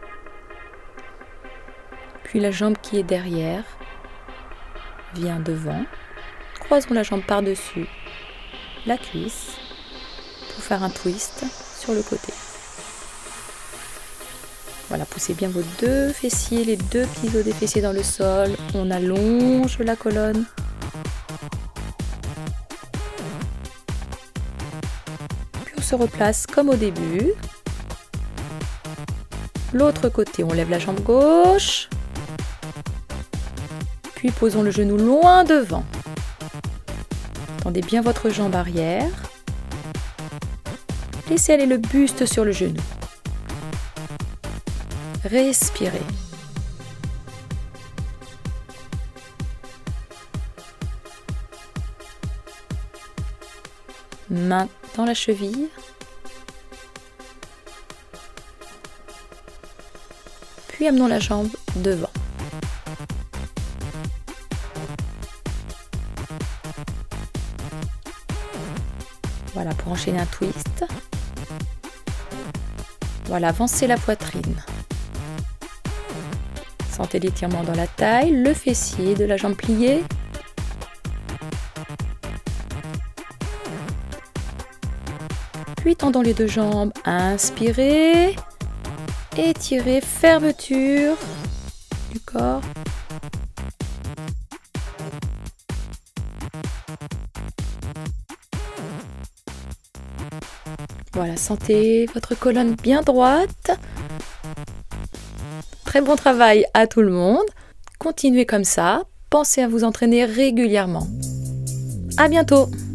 Puis la jambe qui est derrière vient devant. Croisons la jambe par-dessus la cuisse pour faire un twist sur le côté. Voilà, poussez bien vos deux fessiers, les deux pieds des fessiers dans le sol. On allonge la colonne. Puis on se replace comme au début. L'autre côté, on lève la jambe gauche. Puis posons le genou loin devant. Tendez bien votre jambe arrière. Laissez aller le buste sur le genou. Respirez. Main dans la cheville. Puis amenons la jambe devant. Voilà, pour enchaîner un twist. Voilà, avancez la poitrine. Sentez l'étirement dans la taille, le fessier de la jambe pliée. Puis tendons les deux jambes, inspirez, étirez, fermeture du corps. Voilà, sentez votre colonne bien droite. Très bon travail à tout le monde. Continuez comme ça. Pensez à vous entraîner régulièrement. À bientôt!